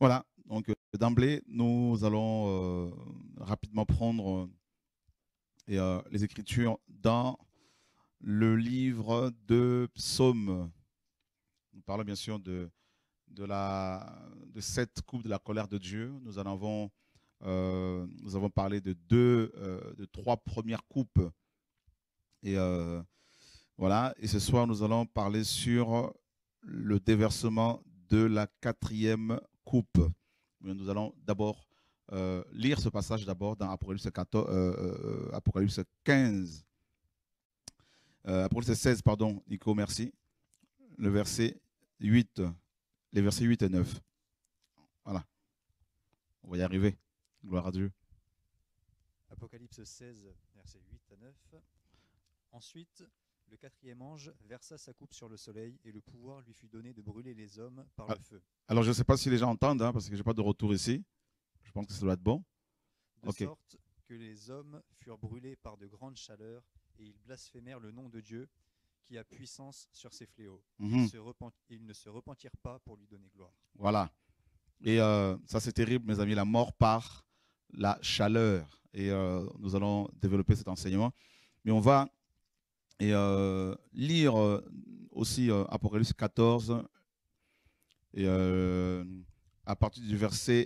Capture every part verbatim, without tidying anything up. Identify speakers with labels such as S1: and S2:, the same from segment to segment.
S1: Voilà, donc euh, d'emblée, nous allons euh, rapidement prendre euh, et, euh, les Écritures dans le livre de Psaumes. Nous parlons bien sûr de, de, la, de cette coupe de la colère de Dieu. Nous en avons, euh, nous avons parlé de deux, euh, de trois premières coupes. Et euh, voilà, et ce soir, nous allons parler sur le déversement de la quatrième coupe. Nous allons d'abord euh, lire ce passage d'abord dans Apocalypse, quatorze, euh, euh, Apocalypse quinze. Euh, Apocalypse seize, pardon, Nico, merci. Le verset huit, les versets huit et neuf. Voilà, on va y arriver. Gloire à Dieu.
S2: Apocalypse seize, versets huit à neuf. Ensuite, le quatrième ange versa sa coupe sur le soleil, et le pouvoir lui fut donné de brûler les hommes par
S1: Ah,
S2: le feu.
S1: alors, je ne sais pas si les gens entendent, hein, parce que je n'ai pas de retour ici. Je pense que ça doit être bon.
S2: De
S1: Ok.
S2: sorte que les hommes furent brûlés par de grandes chaleurs, et ils blasphémèrent le nom de Dieu, qui a puissance sur ses fléaux. Et
S1: Mhm.
S2: ils, se repent- ils ne se repentirent pas pour lui donner gloire.
S1: Voilà. Et euh, ça, c'est terrible, mes amis, la mort par la chaleur. Et euh, nous allons développer cet enseignement. Mais on va et, euh, lire euh, aussi euh, Apocalypse quatorze, et, euh, à partir du verset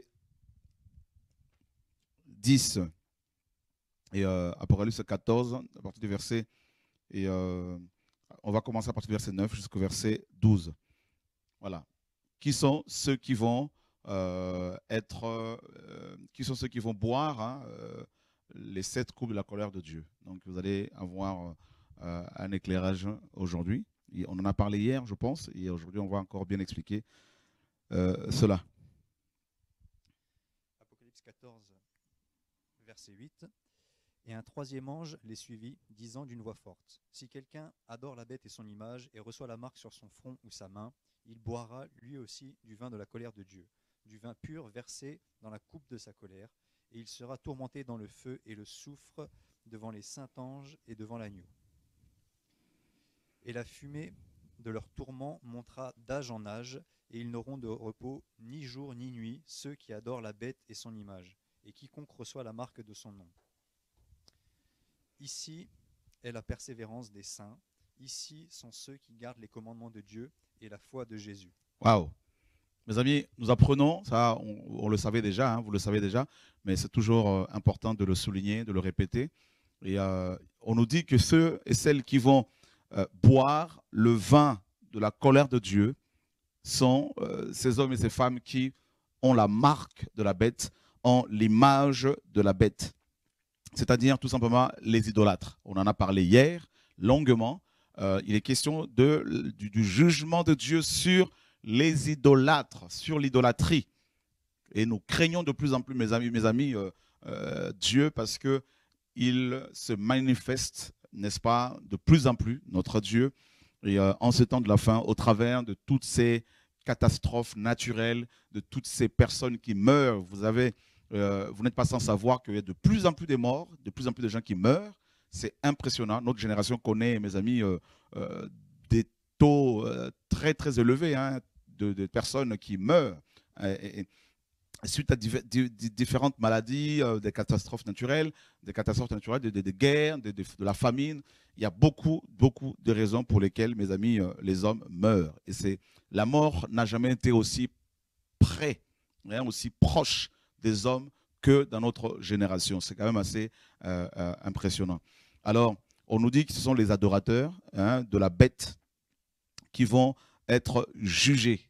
S1: dix. Et euh, Apocalypse quatorze, à partir du verset, et euh, on va commencer à partir du verset neuf jusqu'au verset douze. Voilà. Qui sont ceux qui vont euh, être, euh, qui sont ceux qui vont boire hein, euh, les sept coupes de la colère de Dieu. Donc vous allez avoir euh, un éclairage aujourd'hui. Et on en a parlé hier, je pense, et aujourd'hui on va encore bien expliquer euh, cela.
S2: Apocalypse quatorze, verset huit. Et un troisième ange les suivit, disant d'une voix forte, « Si quelqu'un adore la bête et son image, et reçoit la marque sur son front ou sa main, il boira lui aussi du vin de la colère de Dieu, du vin pur versé dans la coupe de sa colère, et il sera tourmenté dans le feu et le soufre devant les saints anges et devant l'agneau. Et la fumée de leur tourment montera d'âge en âge, et ils n'auront de repos ni jour ni nuit, ceux qui adorent la bête et son image, et quiconque reçoit la marque de son nom. » Ici est la persévérance des saints. Ici sont ceux qui gardent les commandements de Dieu et la foi de Jésus.
S1: Waouh! Mes amis, nous apprenons, ça on, on le savait déjà, hein, vous le savez déjà, mais c'est toujours euh, important de le souligner, de le répéter. Et euh, on nous dit que ceux et celles qui vont euh, boire le vin de la colère de Dieu sont euh, ces hommes et ces femmes qui ont la marque de la bête, ont l'image de la bête. C'est-à-dire tout simplement les idolâtres. On en a parlé hier longuement. Euh, il est question de, du, du jugement de Dieu sur les idolâtres, sur l'idolâtrie. Et nous craignons de plus en plus, mes amis, mes amis, euh, euh, Dieu, parce qu'il se manifeste, n'est-ce pas, de plus en plus, notre Dieu, et euh, en ce temps de la fin, au travers de toutes ces catastrophes naturelles, de toutes ces personnes qui meurent. Vous avez, euh, vous n'êtes pas sans savoir qu'il y a de plus en plus de morts, de plus en plus de gens qui meurent. C'est impressionnant. Notre génération connaît, mes amis, euh, euh, des taux euh, très, très élevés hein, de, de personnes qui meurent. Et, et, suite à div différentes maladies, euh, des catastrophes naturelles, des catastrophes naturelles, des, des, des guerres, de, de, de la famine. Il y a beaucoup, beaucoup de raisons pour lesquelles, mes amis, euh, les hommes meurent. Et c'est la mort n'a jamais été aussi près, hein, aussi proche des hommes que dans notre génération. C'est quand même assez euh, euh, impressionnant. Alors, on nous dit que ce sont les adorateurs hein, de la bête qui vont être jugés.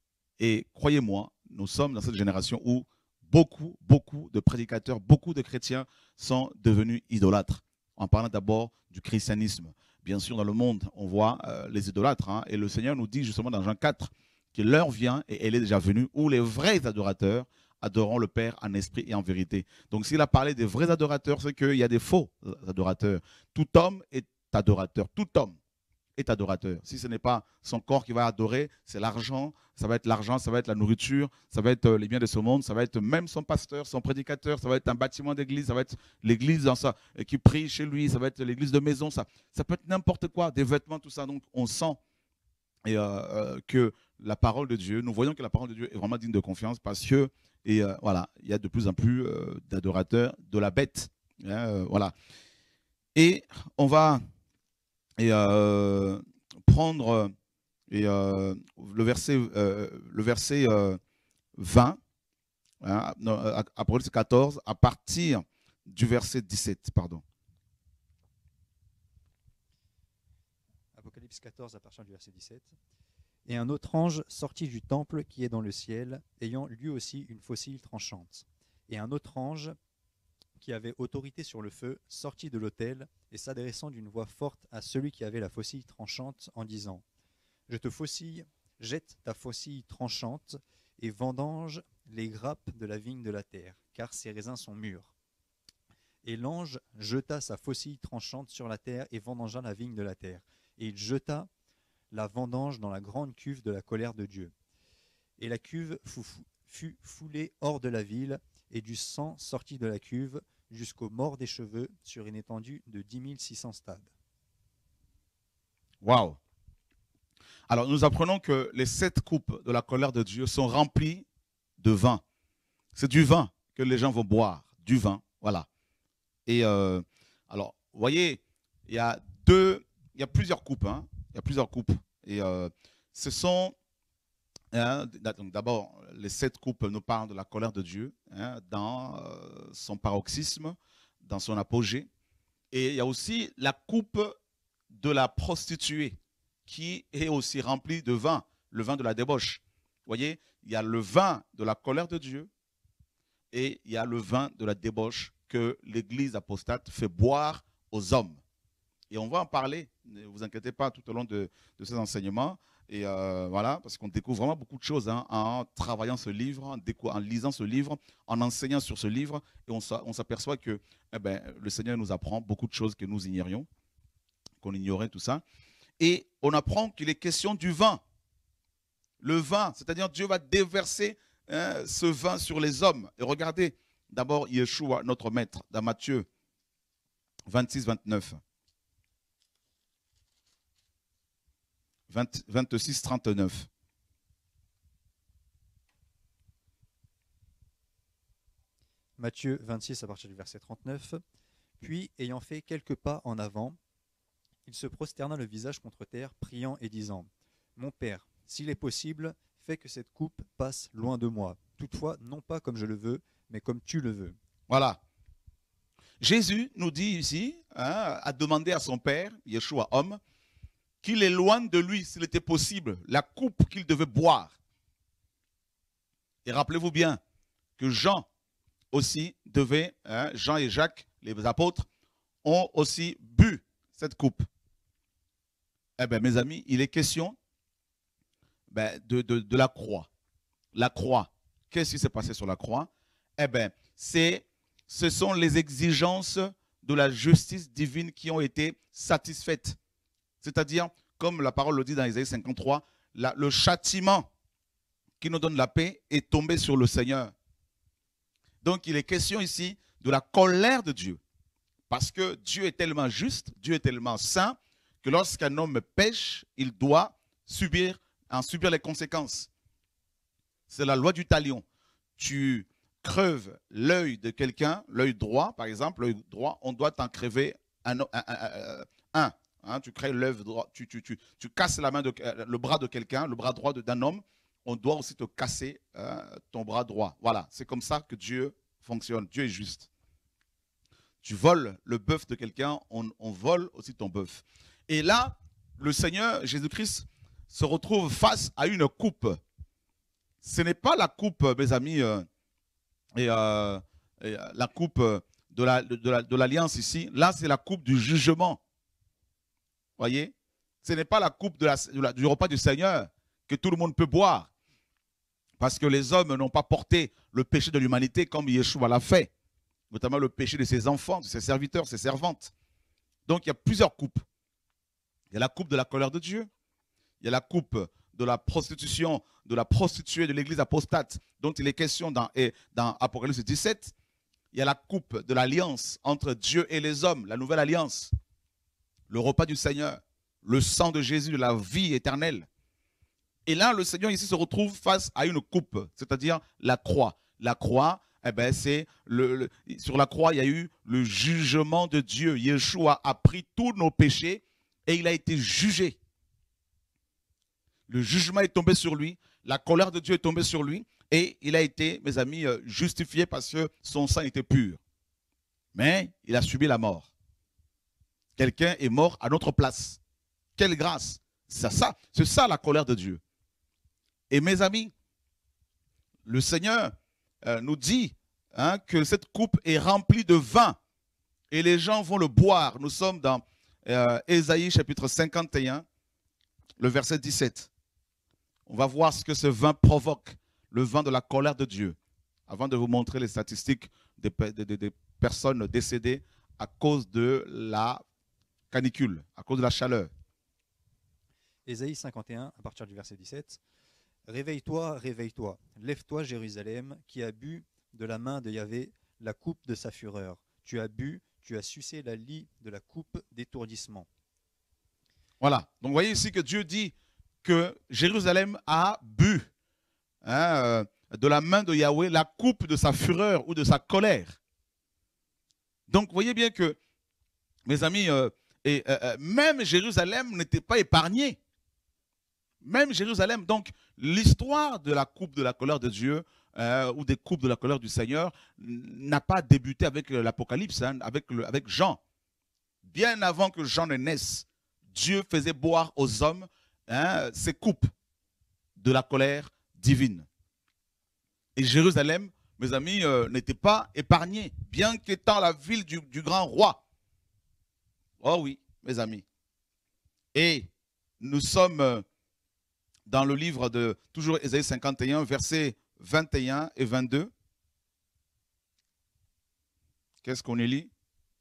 S1: Et croyez-moi, nous sommes dans cette génération où beaucoup, beaucoup de prédicateurs, beaucoup de chrétiens sont devenus idolâtres. En parlant d'abord du christianisme. Bien sûr, dans le monde, on voit euh, les idolâtres. Hein, et le Seigneur nous dit justement dans Jean quatre que l'heure vient, et elle est déjà venue, où les vrais adorateurs adoreront le Père en esprit et en vérité. Donc s'il a parlé des vrais adorateurs, c'est qu'il y a des faux adorateurs. Tout homme est adorateur. Tout homme est adorateur. Si ce n'est pas son corps qui va adorer, c'est l'argent, ça va être l'argent, ça va être la nourriture, ça va être les biens de ce monde, ça va être même son pasteur, son prédicateur, ça va être un bâtiment d'église, ça va être l'église dans ça, qui prie chez lui, ça va être l'église de maison, ça, ça peut être n'importe quoi, des vêtements, tout ça. Donc on sent et, euh, que la parole de Dieu, nous voyons que la parole de Dieu est vraiment digne de confiance parce que, et euh, voilà, il y a de plus en plus euh, d'adorateurs de la bête. Hein, euh, voilà. Et on va et, euh, prendre et, euh, le verset, euh, le verset euh, vingt, hein, non, Apocalypse quatorze, à partir du verset dix-sept, pardon.
S2: Apocalypse quatorze, à partir du verset dix-sept. Et un autre ange sortit du temple qui est dans le ciel, ayant lui aussi une faucille tranchante. Et un autre ange, qui avait autorité sur le feu, sortit de l'autel, et s'adressant d'une voix forte à celui qui avait la faucille tranchante, en disant : Je te faucille, jette ta faucille tranchante, et vendange les grappes de la vigne de la terre, car ses raisins sont mûrs. Et l'ange jeta sa faucille tranchante sur la terre, et vendangea la vigne de la terre. Et il jeta la vendange dans la grande cuve de la colère de Dieu. Et la cuve fut foulée hors de la ville, et du sang sortit de la cuve jusqu'au mort des cheveux sur une étendue de dix mille six cents stades.
S1: Waouh! Alors, nous apprenons que les sept coupes de la colère de Dieu sont remplies de vin. C'est du vin que les gens vont boire, du vin, voilà. Et euh, alors, vous voyez, il y a deux, il y a plusieurs coupes, hein. Il y a plusieurs coupes. Et euh, ce sont, hein, d'abord, les sept coupes nous parlent de la colère de Dieu, hein, dans euh, son paroxysme, dans son apogée. Et il y a aussi la coupe de la prostituée, qui est aussi remplie de vin, le vin de la débauche. Vous voyez, il y a le vin de la colère de Dieu et il y a le vin de la débauche que l'Église apostate fait boire aux hommes. Et on va en parler, ne vous inquiétez pas, tout au long de, de ces enseignements. Et euh, voilà, parce qu'on découvre vraiment beaucoup de choses, hein, en travaillant ce livre, en, en lisant ce livre, en enseignant sur ce livre. Et on s'aperçoit que eh ben, le Seigneur nous apprend beaucoup de choses que nous ignorions, qu'on ignorait, tout ça. Et on apprend qu'il est question du vin. Le vin, c'est-à-dire Dieu va déverser, hein, ce vin sur les hommes. Et regardez d'abord Yeshua, notre maître, dans Matthieu vingt-six vingt-neuf. vingt-six trente-neuf.
S2: Matthieu vingt-six à partir du verset trente-neuf. Puis, ayant fait quelques pas en avant, il se prosterna le visage contre terre, priant et disant : Mon Père, s'il est possible, fais que cette coupe passe loin de moi. Toutefois, non pas comme je le veux, mais comme tu le veux.
S1: Voilà. Jésus nous dit ici, hein, a demandé à son Père, Yeshua homme, qu'il éloigne de lui, s'il était possible, la coupe qu'il devait boire. Et rappelez-vous bien que Jean aussi devait, hein, Jean et Jacques, les apôtres, ont aussi bu cette coupe. Eh bien, mes amis, il est question ben, de, de, de la croix. La croix. Qu'est-ce qui s'est passé sur la croix? Eh bien, ce sont les exigences de la justice divine qui ont été satisfaites. C'est-à-dire, comme la parole le dit dans Isaïe cinquante-trois, la, le châtiment qui nous donne la paix est tombé sur le Seigneur. Donc, il est question ici de la colère de Dieu. Parce que Dieu est tellement juste, Dieu est tellement saint, que lorsqu'un homme pêche, il doit subir, en subir les conséquences. C'est la loi du talion. Tu creves l'œil de quelqu'un, l'œil droit, par exemple, l'œil droit, on doit t'en crever un. un, un, un hein, tu crèves l'œil droit, tu, tu, tu, tu casses la main de, le bras de quelqu'un, le bras droit d'un homme, on doit aussi te casser euh, ton bras droit. Voilà, c'est comme ça que Dieu fonctionne. Dieu est juste. Tu voles le bœuf de quelqu'un, on, on vole aussi ton bœuf. Et là, le Seigneur Jésus-Christ se retrouve face à une coupe. Ce n'est pas la coupe, mes amis, euh, et, euh, et, euh, la coupe de la, de, de la, de l'alliance ici. Là, c'est la coupe du jugement. Voyez? Ce n'est pas la coupe de la, de la, du repas du Seigneur que tout le monde peut boire. Parce que les hommes n'ont pas porté le péché de l'humanité comme Yeshua l'a fait. Notamment le péché de ses enfants, de ses serviteurs, ses servantes. Donc il y a plusieurs coupes. Il y a la coupe de la colère de Dieu. Il y a la coupe de la prostitution, de la prostituée de l'église apostate, dont il est question dans, dans Apocalypse dix-sept. Il y a la coupe de l'alliance entre Dieu et les hommes, la nouvelle alliance. Le repas du Seigneur, le sang de Jésus, de la vie éternelle. Et là, le Seigneur ici se retrouve face à une coupe, c'est-à-dire la croix. La croix, eh ben, c'est le, le, sur la croix, il y a eu le jugement de Dieu. Yeshua a pris tous nos péchés et il a été jugé. Le jugement est tombé sur lui, la colère de Dieu est tombée sur lui et il a été, mes amis, justifié parce que son sang était pur. Mais il a subi la mort. Quelqu'un est mort à notre place. Quelle grâce! C'est ça, c'est ça la colère de Dieu. Et mes amis, le Seigneur euh, nous dit hein, que cette coupe est remplie de vin et les gens vont le boire. Nous sommes dans euh, Ésaïe chapitre cinquante et un, le verset dix-sept. On va voir ce que ce vin provoque, le vin de la colère de Dieu. Avant de vous montrer les statistiques des, des, des, des personnes décédées à cause de la canicule, à cause de la chaleur.
S2: Ésaïe cinquante et un, à partir du verset dix-sept. « Réveille-toi, réveille-toi, lève-toi Jérusalem, qui a bu de la main de Yahvé la coupe de sa fureur. Tu as bu, tu as sucé la lie de la coupe d'étourdissement. »
S1: Voilà, donc vous voyez ici que Dieu dit que Jérusalem a bu hein, euh, de la main de Yahweh la coupe de sa fureur ou de sa colère. Donc vous voyez bien que, mes amis, euh, et, euh, même Jérusalem n'était pas épargnée. Même Jérusalem, donc l'histoire de la coupe de la colère de Dieu euh, ou des coupes de la colère du Seigneur n'a pas débuté avec l'Apocalypse, hein, avec, le, avec Jean. Bien avant que Jean ne naisse, Dieu faisait boire aux hommes hein, ces coupes de la colère divine. Et Jérusalem, mes amis, euh, n'était pas épargnée, bien qu'étant la ville du, du grand roi. Oh oui, mes amis. Et nous sommes... Euh, dans le livre de, toujours Ésaïe cinquante et un, versets vingt et un et vingt-deux. Qu'est-ce qu'on y lit?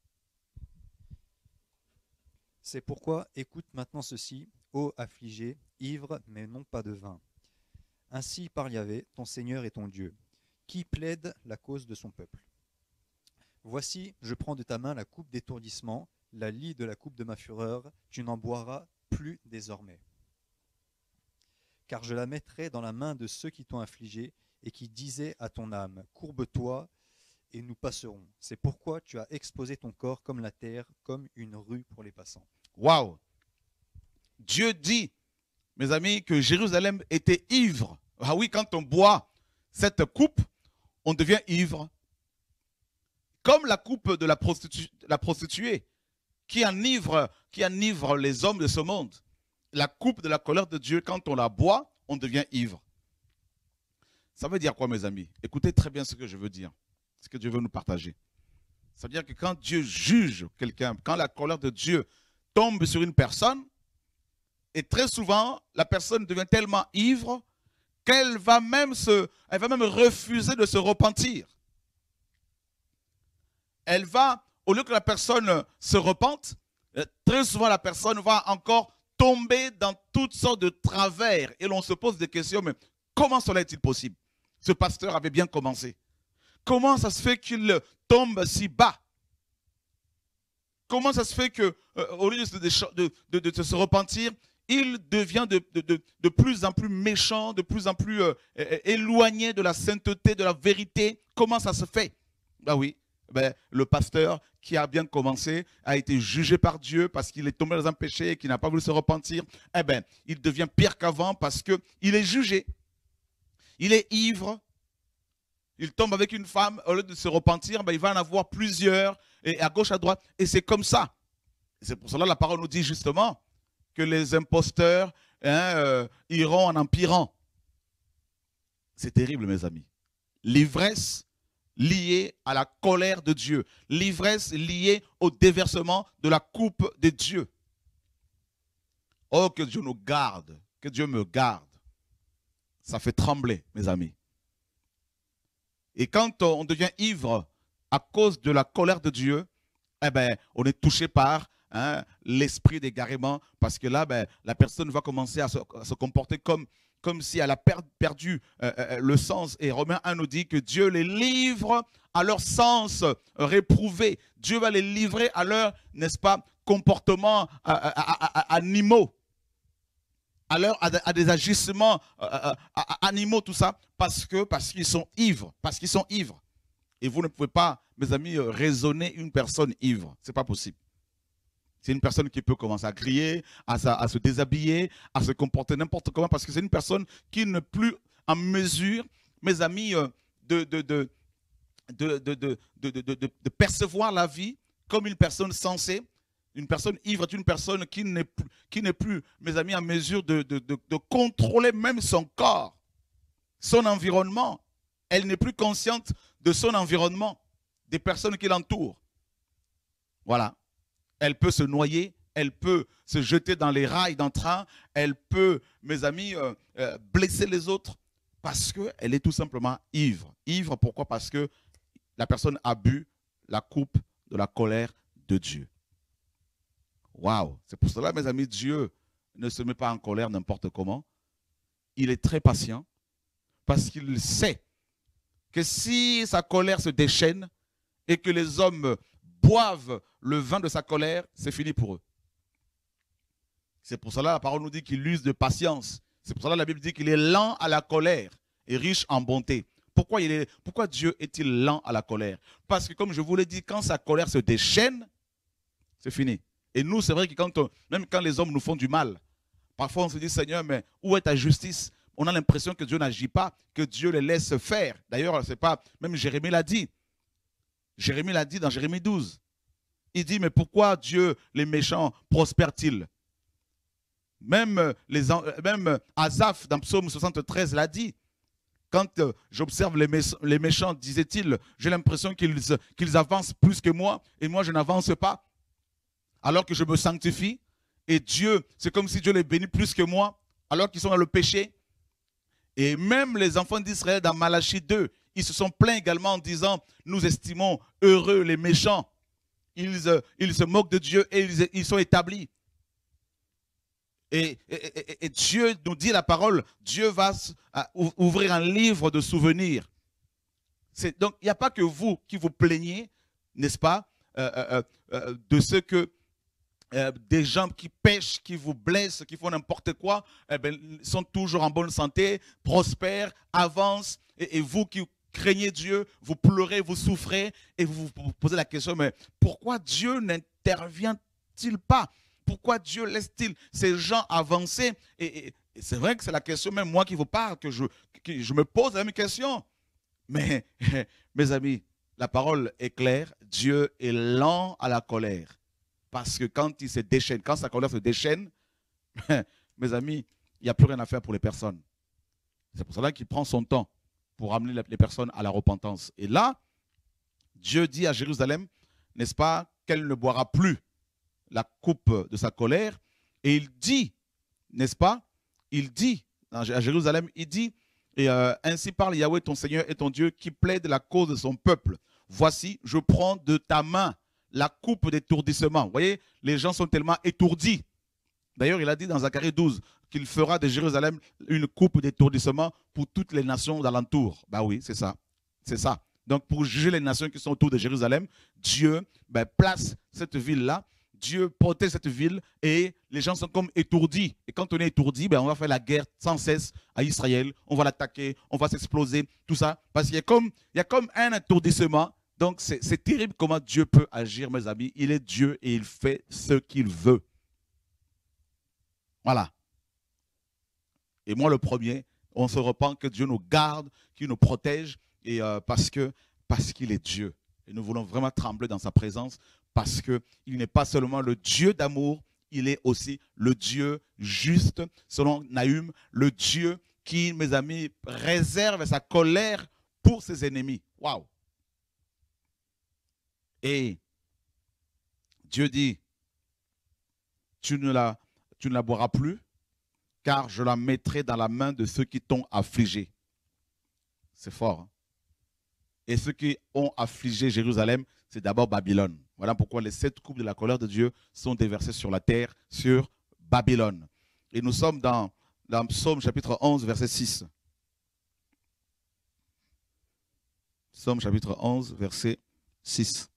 S2: « C'est pourquoi écoute maintenant ceci, ô affligé, ivre, mais non pas de vin. Ainsi parle Yahvé, ton Seigneur et ton Dieu, qui plaide la cause de son peuple. Voici, je prends de ta main la coupe d'étourdissement, la lie de la coupe de ma fureur, tu n'en boiras plus désormais. Car je la mettrai dans la main de ceux qui t'ont affligé et qui disaient à ton âme, courbe-toi et nous passerons. C'est pourquoi tu as exposé ton corps comme la terre, comme une rue pour les passants. »
S1: Waouh! Dieu dit, mes amis, que Jérusalem était ivre. Ah oui, quand on boit cette coupe, on devient ivre. Comme la coupe de la, prostitu la prostituée qui enivre, qui enivre les hommes de ce monde. La coupe de la colère de Dieu, quand on la boit, on devient ivre. Ça veut dire quoi, mes amis? Écoutez très bien ce que je veux dire, ce que Dieu veut nous partager. Ça veut dire que quand Dieu juge quelqu'un, quand la colère de Dieu tombe sur une personne, et très souvent, la personne devient tellement ivre qu'elle va même se, elle va même refuser de se repentir. Elle va, au lieu que la personne se repente, très souvent la personne va encore tomber dans toutes sortes de travers. Et l'on se pose des questions, mais comment cela est-il possible? Ce pasteur avait bien commencé. Comment ça se fait qu'il tombe si bas? Comment ça se fait qu'au euh, lieu de, de, de, de, de se repentir, il devient de, de, de, de plus en plus méchant, de plus en plus euh, éloigné de la sainteté, de la vérité? Comment ça se fait? Ben oui, ben, le pasteur qui a bien commencé, a été jugé par Dieu parce qu'il est tombé dans un péché et qu'il n'a pas voulu se repentir, eh bien, il devient pire qu'avant parce qu'il est jugé. Il est ivre. Il tombe avec une femme, au lieu de se repentir, ben, il va en avoir plusieurs, et à gauche, à droite, et c'est comme ça. C'est pour cela que la parole nous dit justement que les imposteurs hein, euh, iront en empirant. C'est terrible, mes amis. L'ivresse liée à la colère de Dieu. L'ivresse liée au déversement de la coupe de Dieu. Oh, que Dieu nous garde, que Dieu me garde. Ça fait trembler, mes amis. Et quand on devient ivre à cause de la colère de Dieu, eh ben, on est touché par hein, l'esprit d'égarement, parce que là, ben, la personne va commencer à se, à se comporter comme comme si elle a perdu euh, euh, le sens. Et Romains un nous dit que Dieu les livre à leur sens euh, réprouvé. Dieu va les livrer à leur, n'est-ce pas, comportement euh, euh, euh, animaux. à, leur, à, à des agissements euh, à, à animaux, tout ça, parce que parce qu'ils sont ivres, parce qu'ils sont ivres. Et vous ne pouvez pas, mes amis, raisonner une personne ivre. Ce n'est pas possible. C'est une personne qui peut commencer à crier, à, à se déshabiller, à se comporter n'importe comment, parce que c'est une personne qui n'est plus en mesure, mes amis, de, de, de, de, de, de, de, de, de, de percevoir la vie comme une personne sensée. Une personne ivre est une personne qui n'est plus, qui n'est plus, mes amis, en mesure de, de, de, de contrôler même son corps, son environnement. Elle n'est plus consciente de son environnement, des personnes qui l'entourent. Voilà. Elle peut se noyer, elle peut se jeter dans les rails d'un train, elle peut, mes amis, euh, euh, blesser les autres parce qu'elle est tout simplement ivre. Ivre, pourquoi? Parce que la personne a bu la coupe de la colère de Dieu. Waouh! C'est pour cela, mes amis, Dieu ne se met pas en colère n'importe comment. Il est très patient parce qu'il sait que si sa colère se déchaîne et que les hommes boivent le vin de sa colère, c'est fini pour eux. C'est pour cela la parole nous dit qu'il use de patience. C'est pour cela la Bible dit qu'il est lent à la colère et riche en bonté. Pourquoi, il est, pourquoi Dieu est-il lent à la colère? Parce que comme je vous l'ai dit, quand sa colère se déchaîne, c'est fini. Et nous, c'est vrai que quand on, même quand les hommes nous font du mal, parfois on se dit, Seigneur, mais où est ta justice? On a l'impression que Dieu n'agit pas, que Dieu les laisse faire. D'ailleurs, c'est pas, même Jérémie l'a dit. Jérémie l'a dit dans Jérémie douze. Il dit, mais pourquoi Dieu, les méchants, prospèrent-ils? Même, les, même Asaph, dans Psaume soixante-treize, l'a dit. Quand euh, j'observe les, les méchants, disait-il, j'ai l'impression qu'ils qu'ils avancent plus que moi, et moi je n'avance pas, alors que je me sanctifie. Et Dieu, c'est comme si Dieu les bénit plus que moi, alors qu'ils sont dans le péché. Et même les enfants d'Israël, dans Malachie deux, ils se sont plaints également en disant, nous estimons heureux les méchants. Ils, euh, ils se moquent de Dieu et ils, ils sont établis. Et, et, et, et Dieu nous dit la parole, Dieu va ouvrir un livre de souvenirs. Donc, il n'y a pas que vous qui vous plaignez, n'est-ce pas, euh, euh, euh, de ce que euh, des gens qui pêchent, qui vous blessent, qui font n'importe quoi, eh bien, sont toujours en bonne santé, prospèrent, avancent. Et, et vous qui craignez Dieu, vous pleurez, vous souffrez, et vous vous posez la question, mais pourquoi Dieu n'intervient-il pas? Pourquoi Dieu laisse-t-il ces gens avancer? Et, et, et c'est vrai que c'est la question, même moi qui vous parle, que je, que je me pose la même question. Mais, mes amis, la parole est claire. Dieu est lent à la colère. Parce que quand il se déchaîne, quand sa colère se déchaîne, mes amis, il n'y a plus rien à faire pour les personnes. C'est pour cela qu'il prend son temps pour amener les personnes à la repentance. Et là, Dieu dit à Jérusalem, n'est-ce pas, qu'elle ne boira plus la coupe de sa colère, et il dit, n'est-ce pas, il dit à Jérusalem, il dit, et euh, ainsi parle Yahweh ton Seigneur et ton Dieu qui plaide la cause de son peuple. Voici, je prends de ta main la coupe d'étourdissement. Vous voyez, les gens sont tellement étourdis. D'ailleurs, il a dit dans Zacharie douze qu'il fera de Jérusalem une coupe d'étourdissement pour toutes les nations d'alentour. Bah oui, c'est ça, c'est ça. Donc, pour juger les nations qui sont autour de Jérusalem, Dieu ben, place cette ville-là. Dieu protège cette ville et les gens sont comme étourdis. Et quand on est étourdi, ben on va faire la guerre sans cesse à Israël. On va l'attaquer, on va s'exploser, tout ça. Parce qu'il y a comme, il y a comme un étourdissement. Donc c'est terrible comment Dieu peut agir, mes amis. Il est Dieu et il fait ce qu'il veut. Voilà. Et moi le premier, on se repent que Dieu nous garde, qu'il nous protège. Et euh, parce que parce qu'il est Dieu. Et nous voulons vraiment trembler dans sa présence. Parce qu'il n'est pas seulement le Dieu d'amour, il est aussi le Dieu juste, selon Nahum, le Dieu qui, mes amis, réserve sa colère pour ses ennemis. Waouh! Et Dieu dit, tu ne, la, tu ne la boiras plus, car je la mettrai dans la main de ceux qui t'ont affligé. C'est fort. Hein? Et ceux qui ont affligé Jérusalem, c'est d'abord Babylone. Voilà pourquoi les sept coupes de la colère de Dieu sont déversées sur la terre, sur Babylone. Et nous sommes dans, dans Psaume chapitre onze, verset six. Psaume chapitre onze, verset six.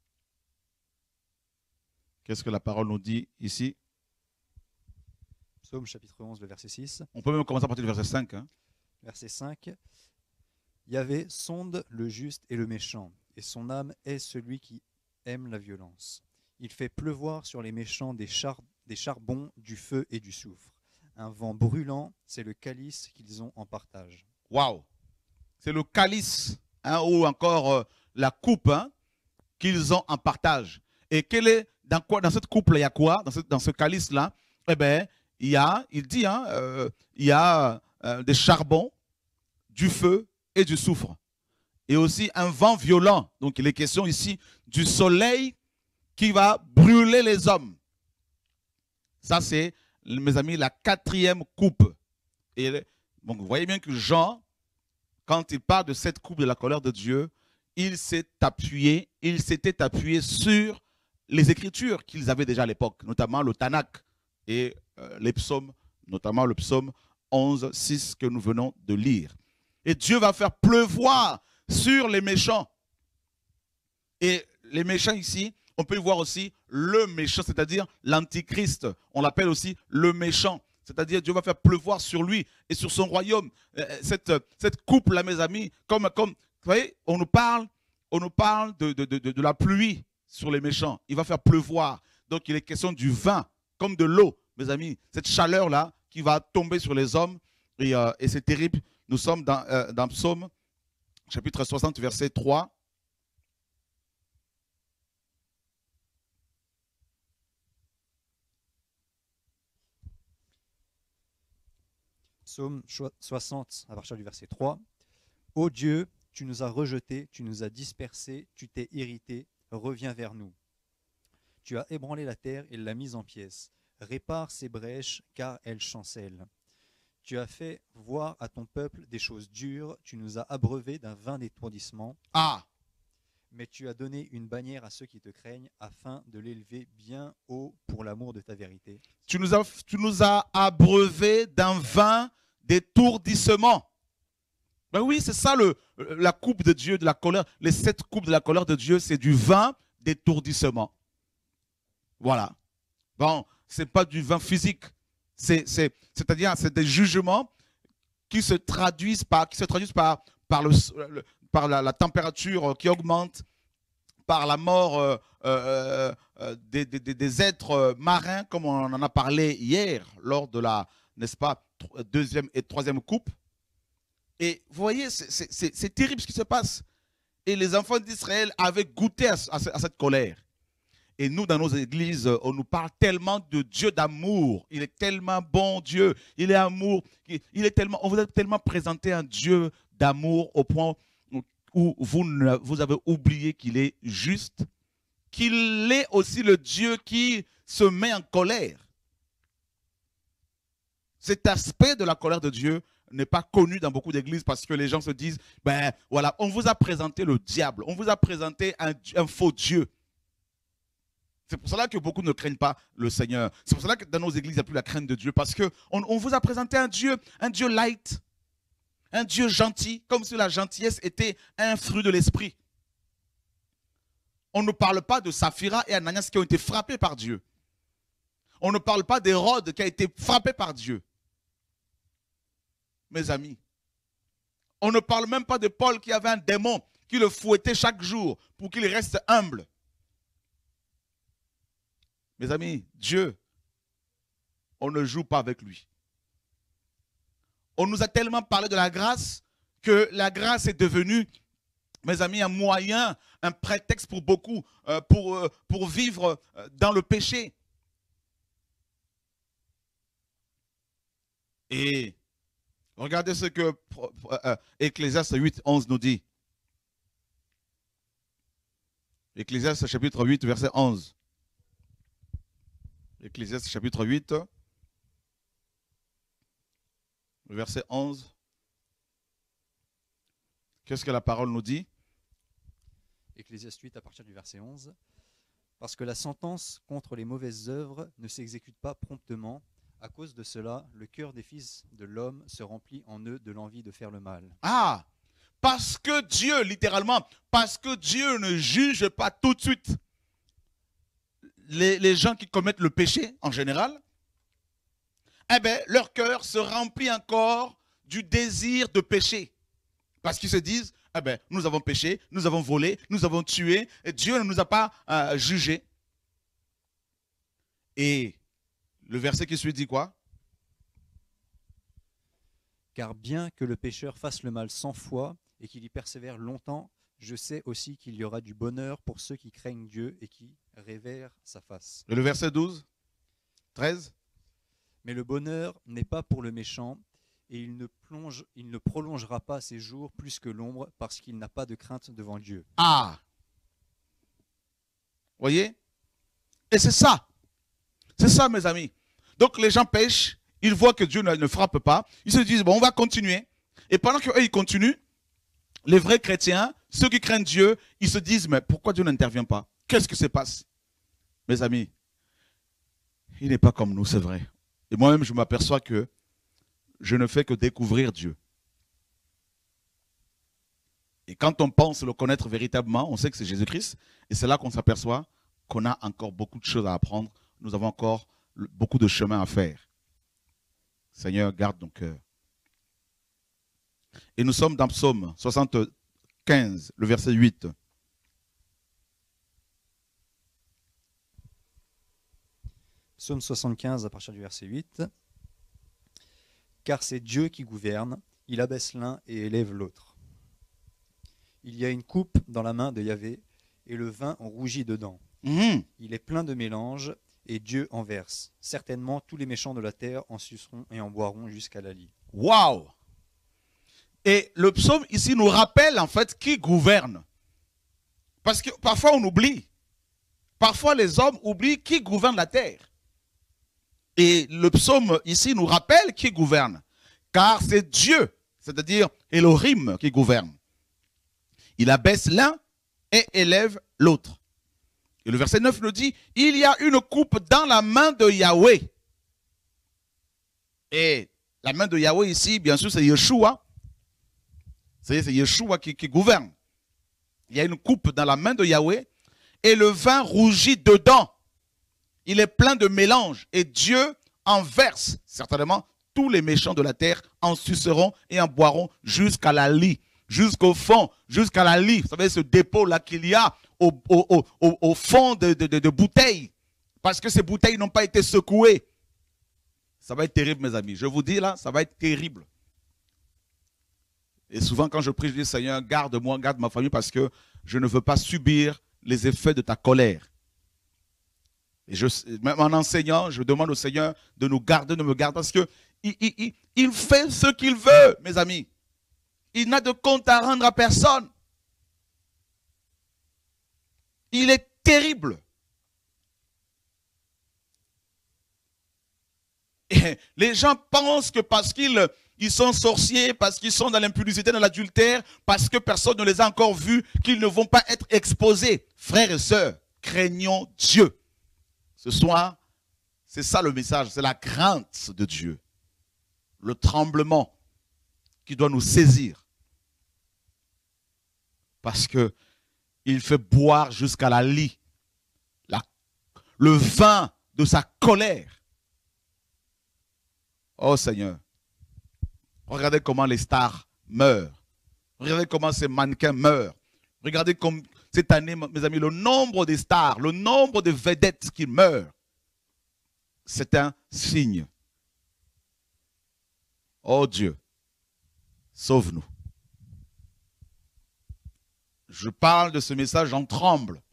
S1: Qu'est-ce que la parole nous dit ici?
S2: Psaume chapitre onze, le verset six.
S1: On peut même commencer à partir du verset cinq. Hein.
S2: Verset cinq. Yahvé sonde le juste et le méchant, et son âme est celui qui aime la violence. Il fait pleuvoir sur les méchants des, char des charbons, du feu et du soufre. Un vent brûlant, c'est le calice qu'ils ont en partage.
S1: Waouh! C'est le calice, hein, ou encore euh, la coupe, hein, qu'ils ont en partage. Et quel est, dans, quoi, dans cette coupe, il y a quoi? Dans ce, dans ce calice-là, eh bien, il y a, il dit, hein, euh, il y a euh, des charbons, du feu et du soufre. Et aussi un vent violent. Donc, il est question ici du soleil qui va brûler les hommes. Ça, c'est, mes amis, la quatrième coupe. Et donc, vous voyez bien que Jean, quand il parle de cette coupe de la colère de Dieu, il s'est appuyé, il s'était appuyé sur les Écritures qu'ils avaient déjà à l'époque, notamment le Tanakh et euh, les psaumes, notamment le psaume onze, six que nous venons de lire. Et Dieu va faire pleuvoir sur les méchants. Et les méchants ici, on peut voir aussi le méchant, c'est-à-dire l'antichrist. On l'appelle aussi le méchant. C'est-à-dire Dieu va faire pleuvoir sur lui et sur son royaume. Cette, cette coupe-là, mes amis, comme, comme vous voyez, on nous parle, on nous parle de, de, de, de la pluie sur les méchants. Il va faire pleuvoir. Donc il est question du vin, comme de l'eau, mes amis. Cette chaleur-là qui va tomber sur les hommes. Et, euh, et c'est terrible. Nous sommes dans, euh, dans Psaume, chapitre soixante, verset trois.
S2: Psaume soixante, à partir du verset trois. « Ô Dieu, tu nous as rejetés, tu nous as dispersés, tu t'es irrité, reviens vers nous. Tu as ébranlé la terre et l'a mise en pièces. Répare ses brèches, car elles chancellent. Tu as fait voir à ton peuple des choses dures, tu nous as abreuvés d'un vin d'étourdissement.
S1: Ah!
S2: Mais tu as donné une bannière à ceux qui te craignent, afin de l'élever bien haut pour l'amour de ta vérité.
S1: Tu nous as, tu nous as abreuvés d'un vin d'étourdissement. Ben oui, c'est ça le, la coupe de Dieu, de la colère. Les sept coupes de la colère de Dieu, c'est du vin d'étourdissement. Voilà. Bon, ce n'est pas du vin physique. C'est-à-dire, c'est des jugements qui se traduisent par, qui se traduisent par, par, le, le, par la, la température qui augmente, par la mort euh, euh, euh, des, des, des êtres marins, comme on en a parlé hier, lors de la, n'est-ce pas, deuxième et troisième coupe. Et vous voyez, c'est terrible ce qui se passe. Et les enfants d'Israël avaient goûté à, à, à cette colère. Et nous, dans nos églises, on nous parle tellement de Dieu d'amour. Il est tellement bon, Dieu. Il est amour. Il est tellement, on vous a tellement présenté un Dieu d'amour au point où vous, vous avez oublié qu'il est juste, qu'il est aussi le Dieu qui se met en colère. Cet aspect de la colère de Dieu n'est pas connu dans beaucoup d'églises parce que les gens se disent, ben voilà, on vous a présenté le diable, on vous a présenté un, un faux Dieu. C'est pour cela que beaucoup ne craignent pas le Seigneur. C'est pour cela que dans nos églises, il n'y a plus la crainte de Dieu. Parce qu'on on vous a présenté un Dieu, un Dieu light, un Dieu gentil, comme si la gentillesse était un fruit de l'esprit. On ne parle pas de Saphira et Ananias qui ont été frappés par Dieu. On ne parle pas d'Hérode qui a été frappé par Dieu. Mes amis, on ne parle même pas de Paul qui avait un démon qui le fouettait chaque jour pour qu'il reste humble. Mes amis, Dieu, on ne joue pas avec lui. On nous a tellement parlé de la grâce que la grâce est devenue, mes amis, un moyen, un prétexte pour beaucoup, euh, pour, euh, pour vivre euh, dans le péché. Et regardez ce que euh, Ecclésiaste huit, onze nous dit. Ecclésiaste chapitre huit, verset onze. Ecclésiaste chapitre huit, verset onze. Qu'est-ce que la parole nous dit?
S2: Ecclésiaste huit à partir du verset onze. Parce que la sentence contre les mauvaises œuvres ne s'exécute pas promptement. À cause de cela, le cœur des fils de l'homme se remplit en eux de l'envie de faire le mal.
S1: Ah, parce que Dieu, littéralement, parce que Dieu ne juge pas tout de suite Les, les gens qui commettent le péché en général, eh bien, leur cœur se remplit encore du désir de pécher. Parce qu'ils se disent, eh bien, nous avons péché, nous avons volé, nous avons tué, et Dieu ne nous a pas euh, jugés. Et le verset qui suit dit quoi?
S2: Car bien que le pécheur fasse le mal cent fois et qu'il y persévère longtemps, je sais aussi qu'il y aura du bonheur pour ceux qui craignent Dieu et qui révèrent sa face.
S1: Et le verset douze, treize.
S2: Mais le bonheur n'est pas pour le méchant, et il ne, plonge, il ne prolongera pas ses jours plus que l'ombre, parce qu'il n'a pas de crainte devant Dieu.
S1: Ah! Voyez? Et c'est ça. C'est ça, mes amis. Donc les gens pêchent, ils voient que Dieu ne, ne frappe pas, ils se disent, bon, on va continuer. Et pendant qu'eux, ils continuent, les vrais chrétiens, ceux qui craignent Dieu, ils se disent, mais pourquoi Dieu n'intervient pas? Qu'est-ce qui se passe? Mes amis, il n'est pas comme nous, c'est vrai. Et moi-même, je m'aperçois que je ne fais que découvrir Dieu. Et quand on pense le connaître véritablement, on sait que c'est Jésus-Christ. Et c'est là qu'on s'aperçoit qu'on a encore beaucoup de choses à apprendre. Nous avons encore beaucoup de chemin à faire. Seigneur, garde nos cœurs. Et nous sommes dans Psaume soixante-quinze, le verset huit.
S2: Psaume soixante-quinze à partir du verset huit. Car c'est Dieu qui gouverne, il abaisse l'un et élève l'autre. Il y a une coupe dans la main de Yahvé, et le vin en rougit dedans. Mmh. Il est plein de mélange, et Dieu en verse. Certainement, tous les méchants de la terre en suceront et en boiront jusqu'à la lie.
S1: Waouh! Et le psaume ici nous rappelle en fait qui gouverne. Parce que parfois on oublie. Parfois les hommes oublient qui gouverne la terre. Et le psaume ici nous rappelle qui gouverne. Car c'est Dieu, c'est-à-dire Elohim qui gouverne. Il abaisse l'un et élève l'autre. Et le verset neuf nous dit, il y a une coupe dans la main de Yahweh. Et la main de Yahweh ici, bien sûr, c'est Yeshua. C'est Yeshua qui, qui gouverne. Il y a une coupe dans la main de Yahweh et le vin rougit dedans. Il est plein de mélange et Dieu en verse. Certainement, tous les méchants de la terre en suceront et en boiront jusqu'à la lie, jusqu'au fond, jusqu'à la lie. Vous savez, ce dépôt-là qu'il y a au, au, au, au fond de, de, de, de bouteilles. Parce que ces bouteilles n'ont pas été secouées. Ça va être terrible, mes amis. Je vous dis là, ça va être terrible. Et souvent, quand je prie, je dis, Seigneur, garde-moi, garde ma famille, parce que je ne veux pas subir les effets de ta colère. Et je, même en enseignant, je demande au Seigneur de nous garder, de me garder, parce qu'il il, il, il fait ce qu'il veut, mes amis. Il n'a de compte à rendre à personne. Il est terrible. Et les gens pensent que parce qu'ils ils sont sorciers, parce qu'ils sont dans l'impudicité, dans l'adultère, parce que personne ne les a encore vus, qu'ils ne vont pas être exposés. Frères et sœurs, craignons Dieu. Ce soir, c'est ça le message, c'est la crainte de Dieu. Le tremblement qui doit nous saisir. Parce que il fait boire jusqu'à la lie la, le vin de sa colère. Oh Seigneur, regardez comment les stars meurent. Regardez comment ces mannequins meurent. Regardez comme cette année, mes amis, le nombre des stars, le nombre de vedettes qui meurent. C'est un signe. Oh Dieu, sauve-nous. Je parle de ce message, j'en tremble.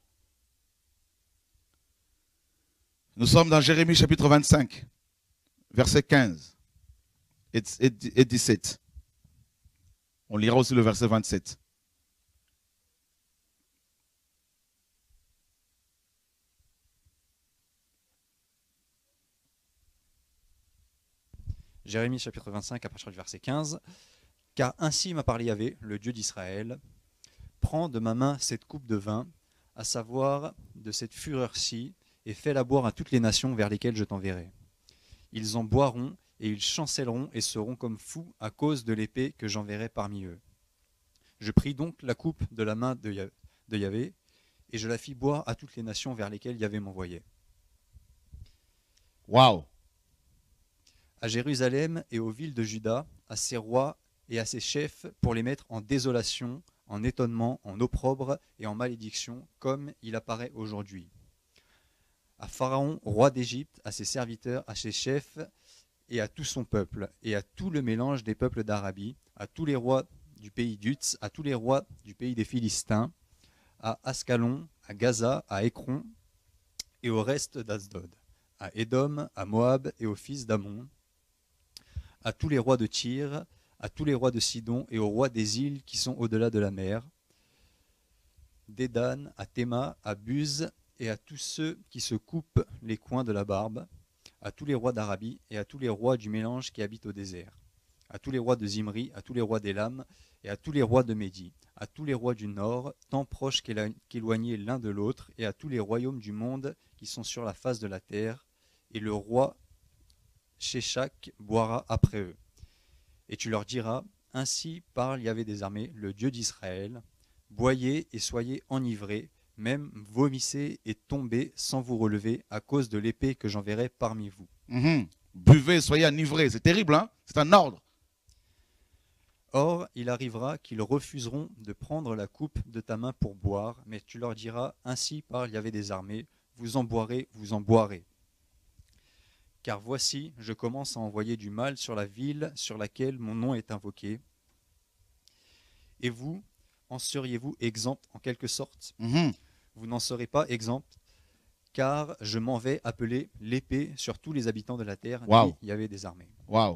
S1: Nous sommes dans Jérémie chapitre vingt-cinq, verset quinze et dix-sept. On lira aussi le verset vingt-sept.
S2: Jérémie chapitre vingt-cinq à partir du verset quinze. Car ainsi m'a parlé Yahvé, le Dieu d'Israël. Prends de ma main cette coupe de vin, à savoir de cette fureur-ci, et fais-la boire à toutes les nations vers lesquelles je t'enverrai. Ils en boiront, et ils chancelleront et seront comme fous à cause de l'épée que j'enverrai parmi eux. Je pris donc la coupe de la main de Yahvé, et je la fis boire à toutes les nations vers lesquelles Yahvé m'envoyait.
S1: Waouh!
S2: à Jérusalem et aux villes de Juda, à ses rois et à ses chefs, pour les mettre en désolation, en étonnement, en opprobre et en malédiction, comme il apparaît aujourd'hui. À Pharaon, roi d'Égypte, à ses serviteurs, à ses chefs et à tout son peuple, et à tout le mélange des peuples d'Arabie, à tous les rois du pays d'Utz, à tous les rois du pays des Philistins, à Ascalon, à Gaza, à Écron et au reste d'Asdod, à Édom, à Moab et aux fils d'Ammon, à tous les rois de Tyr, à tous les rois de Sidon et aux rois des îles qui sont au-delà de la mer, d'Édan, à Théma, à Buz et à tous ceux qui se coupent les coins de la barbe, à tous les rois d'Arabie et à tous les rois du mélange qui habitent au désert, à tous les rois de Zimri, à tous les rois d'Élam et à tous les rois de Médie, à tous les rois du nord, tant proches qu'éloignés l'un de l'autre, et à tous les royaumes du monde qui sont sur la face de la terre, et le roi Sheshak boira après eux. Et tu leur diras, ainsi parle Yahvé des armées, le Dieu d'Israël, boyez et soyez enivrés, même vomissez et tombez sans vous relever à cause de l'épée que j'enverrai parmi vous.
S1: Mhm. Buvez, soyez enivrés. C'est terrible, hein? C'est un ordre.
S2: Or, il arrivera qu'ils refuseront de prendre la coupe de ta main pour boire, mais tu leur diras, ainsi parle Yahvé des armées, vous en boirez, vous en boirez. Car voici, je commence à envoyer du mal sur la ville sur laquelle mon nom est invoqué. Et vous, en seriez-vous exempt en quelque sorte?
S1: Mhm.
S2: Vous n'en serez pas exempt, car je m'en vais appeler l'épée sur tous les habitants de la terre,
S1: Wow.
S2: dit Yahvé des armées.
S1: Waouh.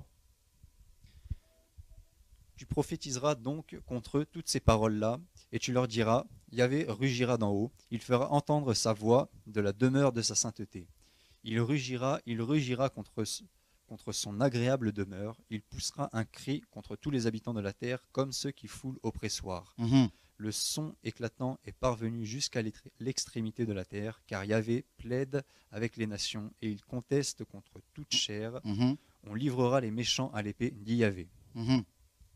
S2: Tu prophétiseras donc contre eux toutes ces paroles-là, et tu leur diras, Yahvé rugira d'en haut, il fera entendre sa voix de la demeure de sa sainteté. Il rugira, il rugira contre, contre son agréable demeure, il poussera un cri contre tous les habitants de la terre, comme ceux qui foulent au pressoir.
S1: Mhm.
S2: Le son éclatant est parvenu jusqu'à l'extrémité de la terre, car Yahvé plaide avec les nations, et il conteste contre toute chair.
S1: Mhm.
S2: On livrera les méchants à l'épée, dit Yahvé.
S1: Mhm.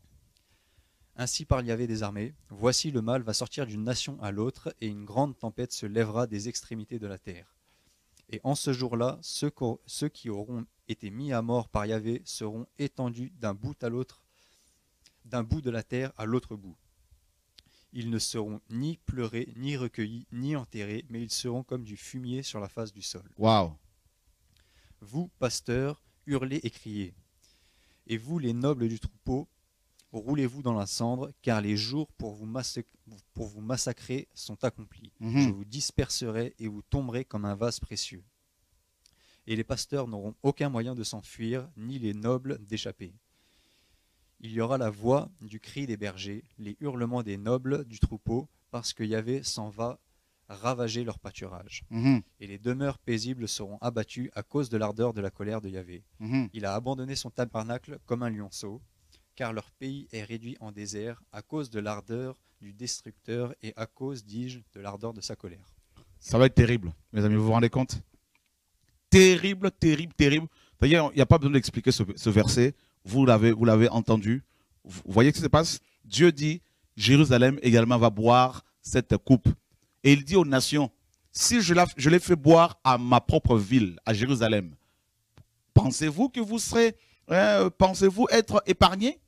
S2: Ainsi parle Yahvé des armées, voici le mal va sortir d'une nation à l'autre, et une grande tempête se lèvera des extrémités de la terre. Et en ce jour-là, ceux, ceux qui auront été mis à mort par Yahvé seront étendus d'un bout à l'autre, d'un bout de la terre à l'autre bout. Ils ne seront ni pleurés, ni recueillis, ni enterrés, mais ils seront comme du fumier sur la face du sol.
S1: Waouh.
S2: Vous, pasteurs, hurlez et criez. Et vous, les nobles du troupeau, roulez-vous dans la cendre, car les jours pour vous, massac pour vous massacrer sont accomplis.
S1: Mhm.
S2: Je vous disperserai et vous tomberez comme un vase précieux. Et les pasteurs n'auront aucun moyen de s'enfuir, ni les nobles d'échapper. Il y aura la voix du cri des bergers, les hurlements des nobles du troupeau, parce que Yahvé s'en va ravager leur pâturage.
S1: Mhm.
S2: Et les demeures paisibles seront abattues à cause de l'ardeur de la colère de Yahvé.
S1: Mhm.
S2: Il a abandonné son tabernacle comme un lionceau, car leur pays est réduit en désert à cause de l'ardeur du destructeur et à cause, dis-je, de l'ardeur de sa colère.
S1: Ça va être terrible, mes amis, vous vous rendez compte? Terrible, terrible, terrible. D'ailleurs, il n'y a pas besoin d'expliquer ce, ce verset. Vous l'avez, vous l'avez entendu. Vous voyez ce qui se passe? Dieu dit, Jérusalem également va boire cette coupe. Et il dit aux nations, si je, la, je l'ai fait boire à ma propre ville, à Jérusalem, pensez-vous que vous serez, euh, pensez-vous être épargnés?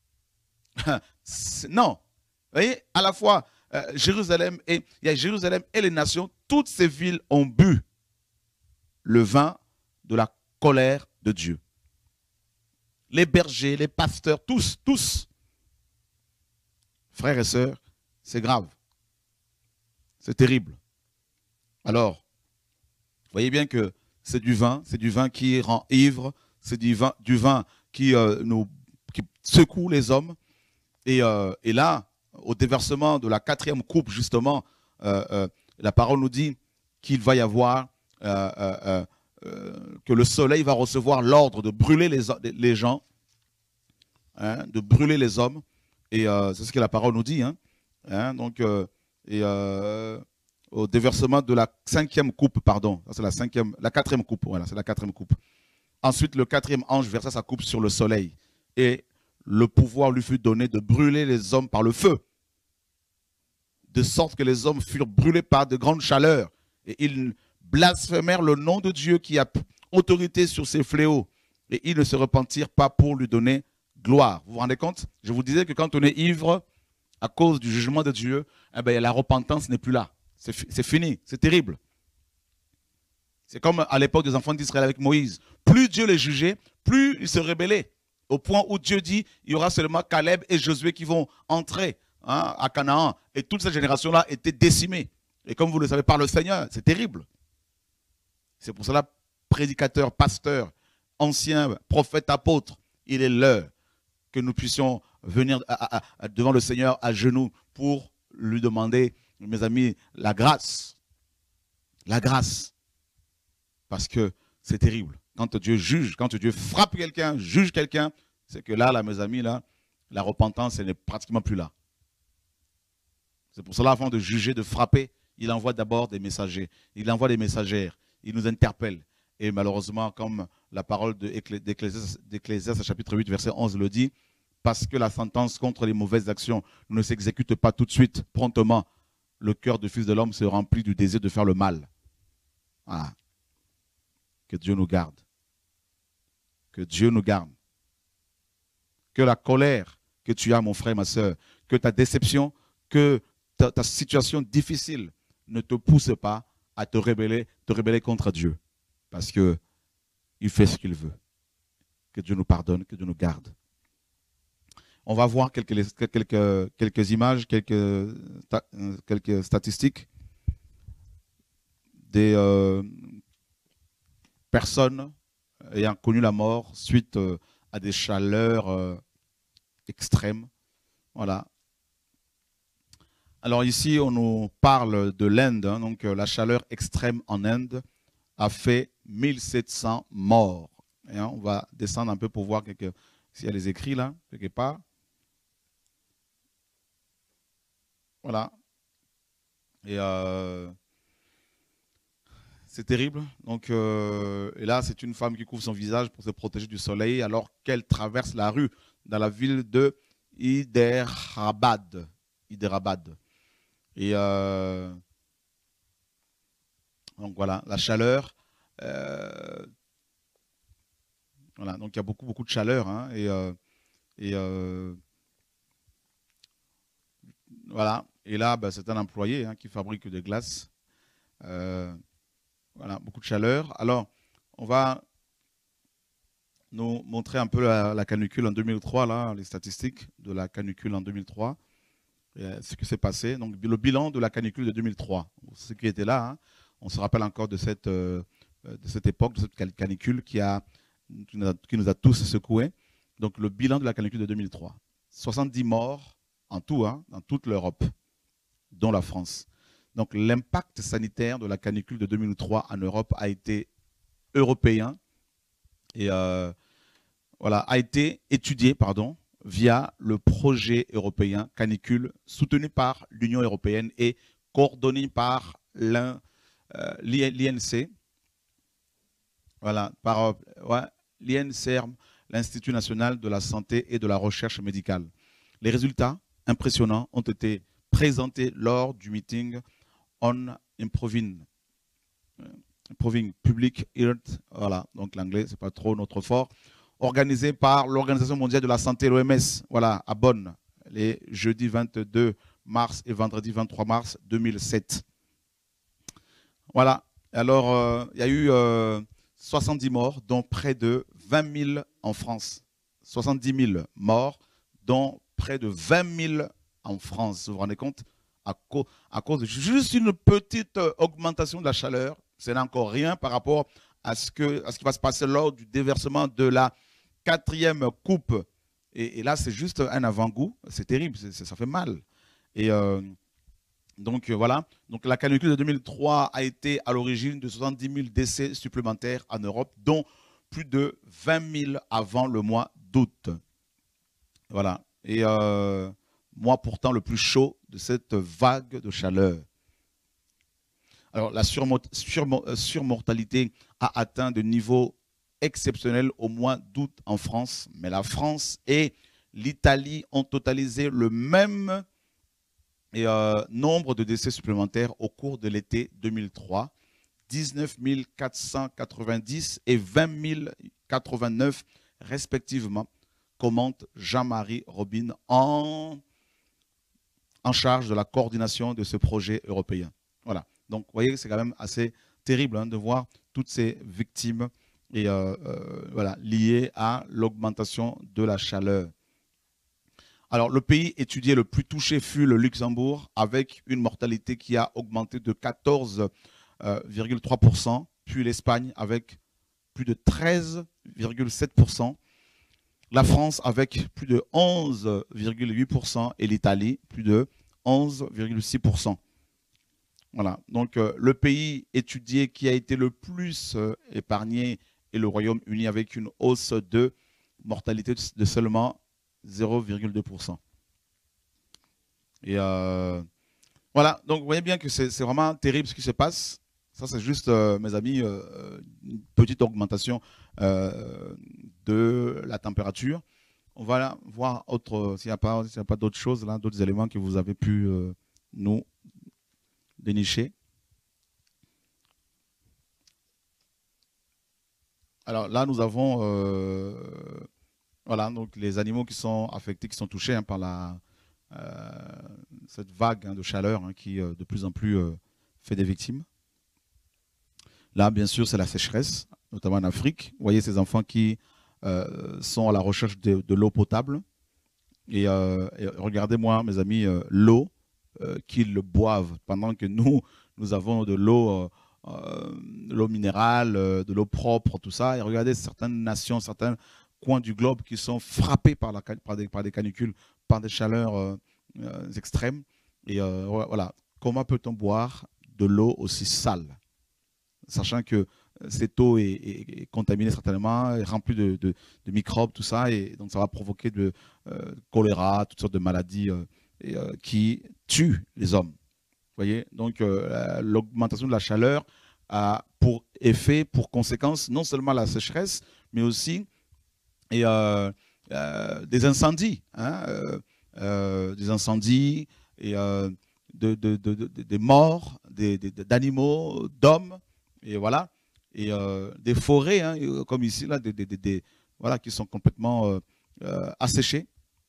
S1: Non. Vous voyez, à la fois, euh, Jérusalem et, il y a Jérusalem et les nations, toutes ces villes ont bu le vin de la colère de Dieu. Les bergers, les pasteurs, tous, tous. Frères et sœurs, c'est grave. C'est terrible. Alors, vous voyez bien que c'est du vin, c'est du vin qui rend ivre, c'est du vin, du vin qui, euh, nous, qui secoue les hommes. Et, euh, et là, au déversement de la quatrième coupe, justement, euh, euh, la parole nous dit qu'il va y avoir, euh, euh, euh, que le soleil va recevoir l'ordre de brûler les, les gens, hein, de brûler les hommes. Et euh, c'est ce que la parole nous dit. Hein, hein, donc, euh, et euh, au déversement de la cinquième coupe, pardon, c'est la cinquième, la quatrième coupe, voilà, c'est la quatrième coupe. Ensuite, le quatrième ange versa sa coupe sur le soleil. Et le pouvoir lui fut donné de brûler les hommes par le feu, de sorte que les hommes furent brûlés par de grandes chaleurs. Et ils blasphémèrent le nom de Dieu qui a autorité sur ces fléaux. et ils ne se repentirent pas pour lui donner gloire. Vous vous rendez compte? Je vous disais que quand on est ivre, à cause du jugement de Dieu, eh ben, la repentance n'est plus là. C'est fini, c'est terrible. C'est comme à l'époque des enfants d'Israël avec Moïse. Plus Dieu les jugeait, plus ils se rebellaient. Au point où Dieu dit, il y aura seulement Caleb et Josué qui vont entrer hein, à Canaan. Et toute cette génération-là était décimée. Et comme vous le savez, par le Seigneur, c'est terrible. C'est pour cela, prédicateur, pasteur, ancien, prophète, apôtre, il est l'heure que nous puissions venir à, à, à, devant le Seigneur à genoux pour lui demander, mes amis, la grâce. La grâce. Parce que c'est terrible. Quand Dieu juge, quand Dieu frappe quelqu'un, juge quelqu'un, c'est que là, là, mes amis, là, la repentance, elle n'est pratiquement plus là. C'est pour cela, avant de juger, de frapper, il envoie d'abord des messagers. Il envoie des messagères. Il nous interpelle. Et malheureusement, comme la parole d'Ecclésiaste, chapitre huit, verset onze le dit, parce que la sentence contre les mauvaises actions ne s'exécute pas tout de suite, promptement, le cœur du Fils de l'homme se remplit du désir de faire le mal. Voilà. Que Dieu nous garde. Que Dieu nous garde. Que la colère que tu as, mon frère, ma soeur, que ta déception, que ta, ta situation difficile ne te pousse pas à te rebeller, te rebeller contre Dieu. Parce qu'il fait ce qu'il veut. Que Dieu nous pardonne, que Dieu nous garde. On va voir quelques, quelques, quelques images, quelques, quelques statistiques des euh, personnes ayant connu la mort suite euh, à des chaleurs euh, extrêmes. Voilà. Alors ici, on nous parle de l'Inde. Hein, donc euh, la chaleur extrême en Inde a fait mille sept cents morts. Et, hein, on va descendre un peu pour voir s'il y a les écrits là, quelque part. Voilà. Et euh, c'est terrible. Donc, euh, et là, c'est une femme qui couvre son visage pour se protéger du soleil alors qu'elle traverse la rue dans la ville de Hyderabad. Hyderabad. Et euh, donc voilà, la chaleur. Euh, voilà, donc il y a beaucoup, beaucoup de chaleur. Hein, et euh, et euh, voilà. Et là, ben, c'est un employé hein, qui fabrique des glaces. Euh, voilà, beaucoup de chaleur. Alors, on va nous montrer un peu la, la canicule en deux mille trois, là, les statistiques de la canicule en deux mille trois, et ce qui s'est passé. Donc, le bilan de la canicule de deux mille trois. Ceux qui étaient là, hein, on se rappelle encore de cette, euh, de cette époque, de cette canicule qui, a, qui, nous a, qui nous a tous secoués. Donc, le bilan de la canicule de deux mille trois. soixante-dix morts en tout, hein, dans toute l'Europe, dont la France. Donc, l'impact sanitaire de la canicule de deux mille trois en Europe a été européen et euh, voilà, a été étudié pardon, via le projet européen canicule soutenu par l'Union européenne et coordonné par l'I N C, voilà, par ouais, l'I N C R, l'Institut national de la santé et de la recherche médicale. Les résultats impressionnants ont été présentés lors du meeting on improving, improving public health, voilà, donc l'anglais c'est pas trop notre fort, organisé par l'Organisation mondiale de la santé, l'O M S, voilà, à Bonn, les jeudis vingt-deux mars et vendredi vingt-trois mars deux mille sept. Voilà, alors euh, il y a eu euh, soixante-dix morts, dont près de vingt mille en France. soixante-dix mille morts, dont près de vingt mille en France, vous vous rendez compte? À, co à cause de juste une petite augmentation de la chaleur, ce n'est encore rien par rapport à ce, que, à ce qui va se passer lors du déversement de la quatrième coupe. Et, et là, c'est juste un avant-goût. C'est terrible, c est, c est, ça fait mal. Et euh, donc euh, voilà. Donc la canicule de deux mille trois a été à l'origine de soixante-dix mille décès supplémentaires en Europe, dont plus de vingt mille avant le mois d'août. Voilà. Et euh, mois pourtant le plus chaud de cette vague de chaleur. Alors la surmortalité a atteint de niveaux exceptionnels au mois d'août en France, mais la France et l'Italie ont totalisé le même et, euh, nombre de décès supplémentaires au cours de l'été deux mille trois, dix-neuf mille quatre cent quatre-vingt-dix et vingt mille quatre-vingt-neuf respectivement, commente Jean-Marie Robin en, en charge de la coordination de ce projet européen. Voilà. Donc, vous voyez, c'est quand même assez terrible hein, de voir toutes ces victimes et, euh, euh, voilà, liées à l'augmentation de la chaleur. Alors, le pays étudié le plus touché fut le Luxembourg, avec une mortalité qui a augmenté de quatorze virgule trois pour cent, puis l'Espagne avec plus de treize virgule sept pour cent, la France avec plus de onze virgule huit pour cent et l'Italie plus de onze virgule six pour cent. Voilà, donc euh, le pays étudié qui a été le plus euh, épargné est le Royaume-Uni avec une hausse de mortalité de seulement zéro virgule deux pour cent. Et euh, voilà, donc vous voyez bien que c'est vraiment terrible ce qui se passe. Ça, c'est juste, euh, mes amis, euh, une petite augmentation euh, de la température. On va voir autre, s'il n'y a pas, s'il n'y a pas d'autres choses, là, d'autres éléments que vous avez pu euh, nous dénicher. Alors là, nous avons euh, voilà, donc les animaux qui sont affectés, qui sont touchés hein, par la, euh, cette vague hein, de chaleur hein, qui euh, de plus en plus euh, fait des victimes. Là, bien sûr, c'est la sécheresse, notamment en Afrique. Vous voyez ces enfants qui euh, sont à la recherche de, de l'eau potable. Et, euh, et regardez-moi, mes amis, euh, l'eau euh, qu'ils boivent, pendant que nous, nous avons de l'eau euh, euh, l'eau minérale, euh, de l'eau propre, tout ça. Et regardez certaines nations, certains coins du globe qui sont frappés par, la, par, des, par des canicules, par des chaleurs euh, euh, extrêmes. Et euh, voilà, comment peut-on boire de l'eau aussi sale ? Sachant que cette eau est, est, est contaminée certainement, est remplie de, de, de microbes, tout ça, et donc ça va provoquer de euh, choléra, toutes sortes de maladies euh, et, euh, qui tuent les hommes. Vous voyez, donc euh, l'augmentation de la chaleur a pour effet, pour conséquence, non seulement la sécheresse, mais aussi et, euh, euh, des incendies, hein, euh, euh, des incendies et euh, de, de, de, de, des morts, d'animaux, d'hommes. Et voilà, et euh, des forêts, hein, comme ici, là, des, des, des, voilà, qui sont complètement euh, euh, asséchées.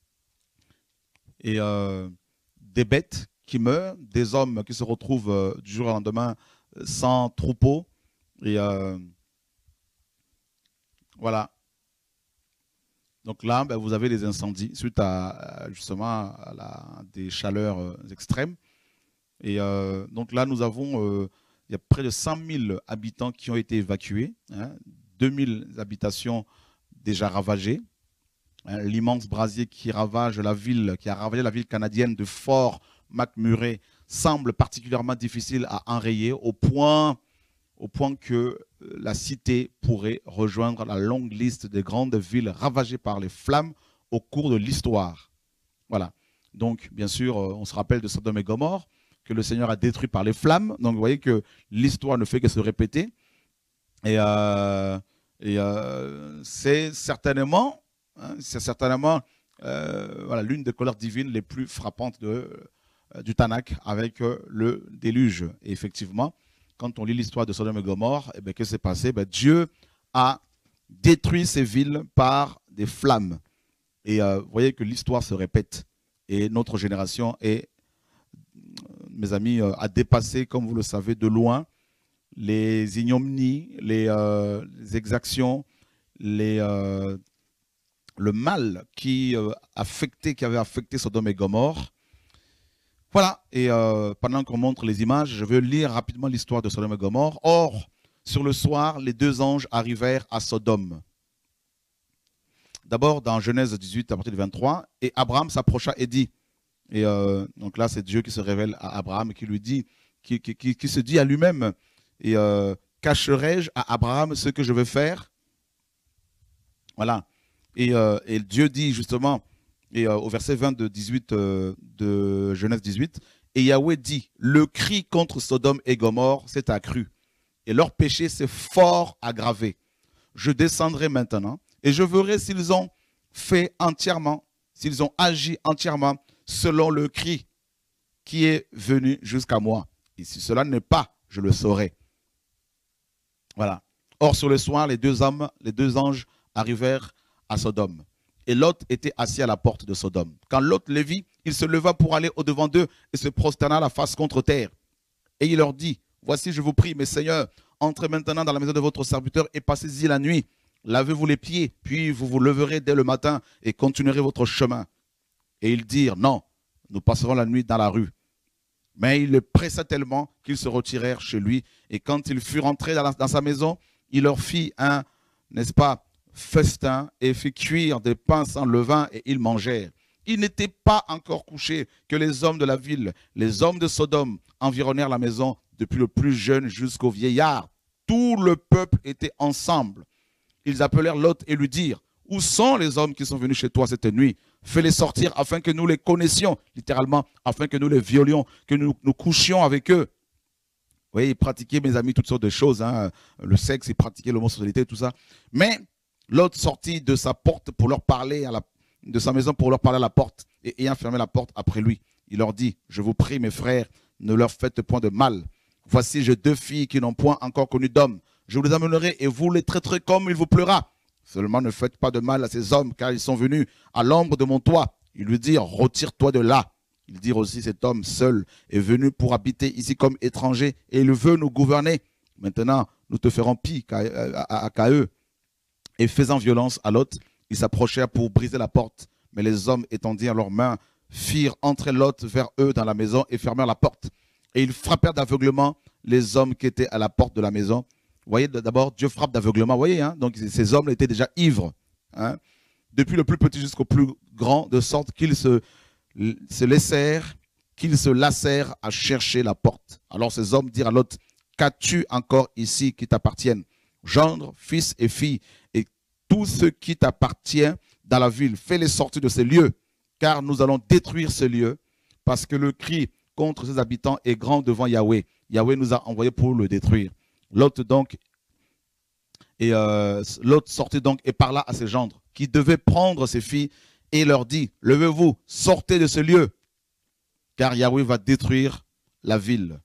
S1: Et euh, des bêtes qui meurent, des hommes qui se retrouvent euh, du jour au lendemain sans troupeau. Et euh, voilà. Donc là, ben, vous avez des incendies suite à justement à la, des chaleurs euh, extrêmes. Et euh, donc là, nous avons... Euh, il y a près de cent mille habitants qui ont été évacués, hein, deux mille habitations déjà ravagées. Hein, l'immense brasier qui ravage la ville, qui a ravagé la ville canadienne de Fort McMurray semble particulièrement difficile à enrayer au point, au point que la cité pourrait rejoindre la longue liste des grandes villes ravagées par les flammes au cours de l'histoire. Voilà. Donc, bien sûr, on se rappelle de Sodome et Gomorrhe, que le Seigneur a détruit par les flammes. Donc, vous voyez que l'histoire ne fait que se répéter. Et, euh, et euh, c'est certainement, hein, c'est certainement euh, voilà, l'une des colères divines les plus frappantes de, euh, du Tanakh avec euh, le déluge. Et effectivement, quand on lit l'histoire de Sodome et Gomorrhe, eh bien, qu'est-ce qui s'est passé? Ben, Dieu a détruit ces villes par des flammes. Et euh, vous voyez que l'histoire se répète. Et notre génération est, mes amis, euh, a dépassé, comme vous le savez, de loin les ignominies, les, euh, les exactions, les, euh, le mal qui, euh, affectait, qui avait affecté Sodome et Gomorrhe. Voilà, et euh, pendant qu'on montre les images, je veux lire rapidement l'histoire de Sodome et Gomorrhe. Or, sur le soir, les deux anges arrivèrent à Sodome. D'abord, dans Genèse dix-huit, à partir du vingt-trois, et Abraham s'approcha et dit, et euh, donc là, c'est Dieu qui se révèle à Abraham, qui lui dit, qui, qui, qui, qui se dit à lui-même, et euh, cacherai-je à Abraham ce que je veux faire? Voilà. Et, euh, et Dieu dit justement, et euh, au verset vingt de, dix-huit, euh, de Genèse dix-huit, et Yahweh dit, le cri contre Sodome et Gomorrhe s'est accru, et leur péché s'est fort aggravé. Je descendrai maintenant, et je verrai s'ils ont fait entièrement, s'ils ont agi entièrement selon le cri qui est venu jusqu'à moi. Et si cela n'est pas, je le saurai. Voilà. Or, sur le soir, les deux hommes, les deux anges arrivèrent à Sodome. Et Lot était assis à la porte de Sodome. Quand Lot les vit, il se leva pour aller au-devant d'eux et se prosterna la face contre terre. Et il leur dit, voici, je vous prie, mes seigneurs, entrez maintenant dans la maison de votre serviteur et passez-y la nuit. Lavez-vous les pieds, puis vous vous leverez dès le matin et continuerez votre chemin. Et ils dirent, non, nous passerons la nuit dans la rue. Mais il le pressa tellement qu'ils se retirèrent chez lui. Et quand il fut rentré dans, la, dans sa maison, il leur fit un, n'est-ce pas, festin et fit cuire des pains sans levain et ils mangèrent. Il n'était pas encore couché que les hommes de la ville, les hommes de Sodome, environnèrent la maison depuis le plus jeune jusqu'au vieillard. Tout le peuple était ensemble. Ils appelèrent Lot et lui dirent, où sont les hommes qui sont venus chez toi cette nuit? Fais-les sortir afin que nous les connaissions, littéralement, afin que nous les violions, que nous nous couchions avec eux. Vous voyez, ils pratiquaient, mes amis, toutes sortes de choses, hein, le sexe, ils pratiquaient l'homosexualité, tout ça. Mais Lot sortit de sa porte pour leur parler, à la, de sa maison pour leur parler à la porte, et ayant fermé la porte après lui, il leur dit, je vous prie, mes frères, ne leur faites point de mal. Voici, j'ai deux filles qui n'ont point encore connu d'homme. Je vous les amènerai et vous les traiterez comme il vous plaira. Seulement ne faites pas de mal à ces hommes, car ils sont venus à l'ombre de mon toit. Ils lui dirent, retire-toi de là. Ils dirent aussi, cet homme seul est venu pour habiter ici comme étranger, et il veut nous gouverner. Maintenant, nous te ferons pis qu'à, à, à, qu'à eux. Et faisant violence à Lot, ils s'approchèrent pour briser la porte. Mais les hommes étendirent leurs mains, firent entrer Lot vers eux dans la maison et fermèrent la porte. Et ils frappèrent d'aveuglement les hommes qui étaient à la porte de la maison. Vous voyez, d'abord, Dieu frappe d'aveuglement. Vous voyez, hein? Donc ces hommes étaient déjà ivres. Hein? Depuis le plus petit jusqu'au plus grand, de sorte qu'ils se, se laissèrent, qu'ils se lassèrent à chercher la porte. Alors ces hommes dirent à Lot, qu'as-tu encore ici qui t'appartienne? Gendre, fils et filles, et tout ce qui t'appartient dans la ville, fais-les sortir de ces lieux, car nous allons détruire ces lieux, parce que le cri contre ses habitants est grand devant Yahweh. Yahweh nous a envoyés pour le détruire. Lot donc, et euh, Lot sortit donc et parla à ses gendres, qui devaient prendre ses filles, et leur dit, levez-vous, sortez de ce lieu, car Yahweh va détruire la ville.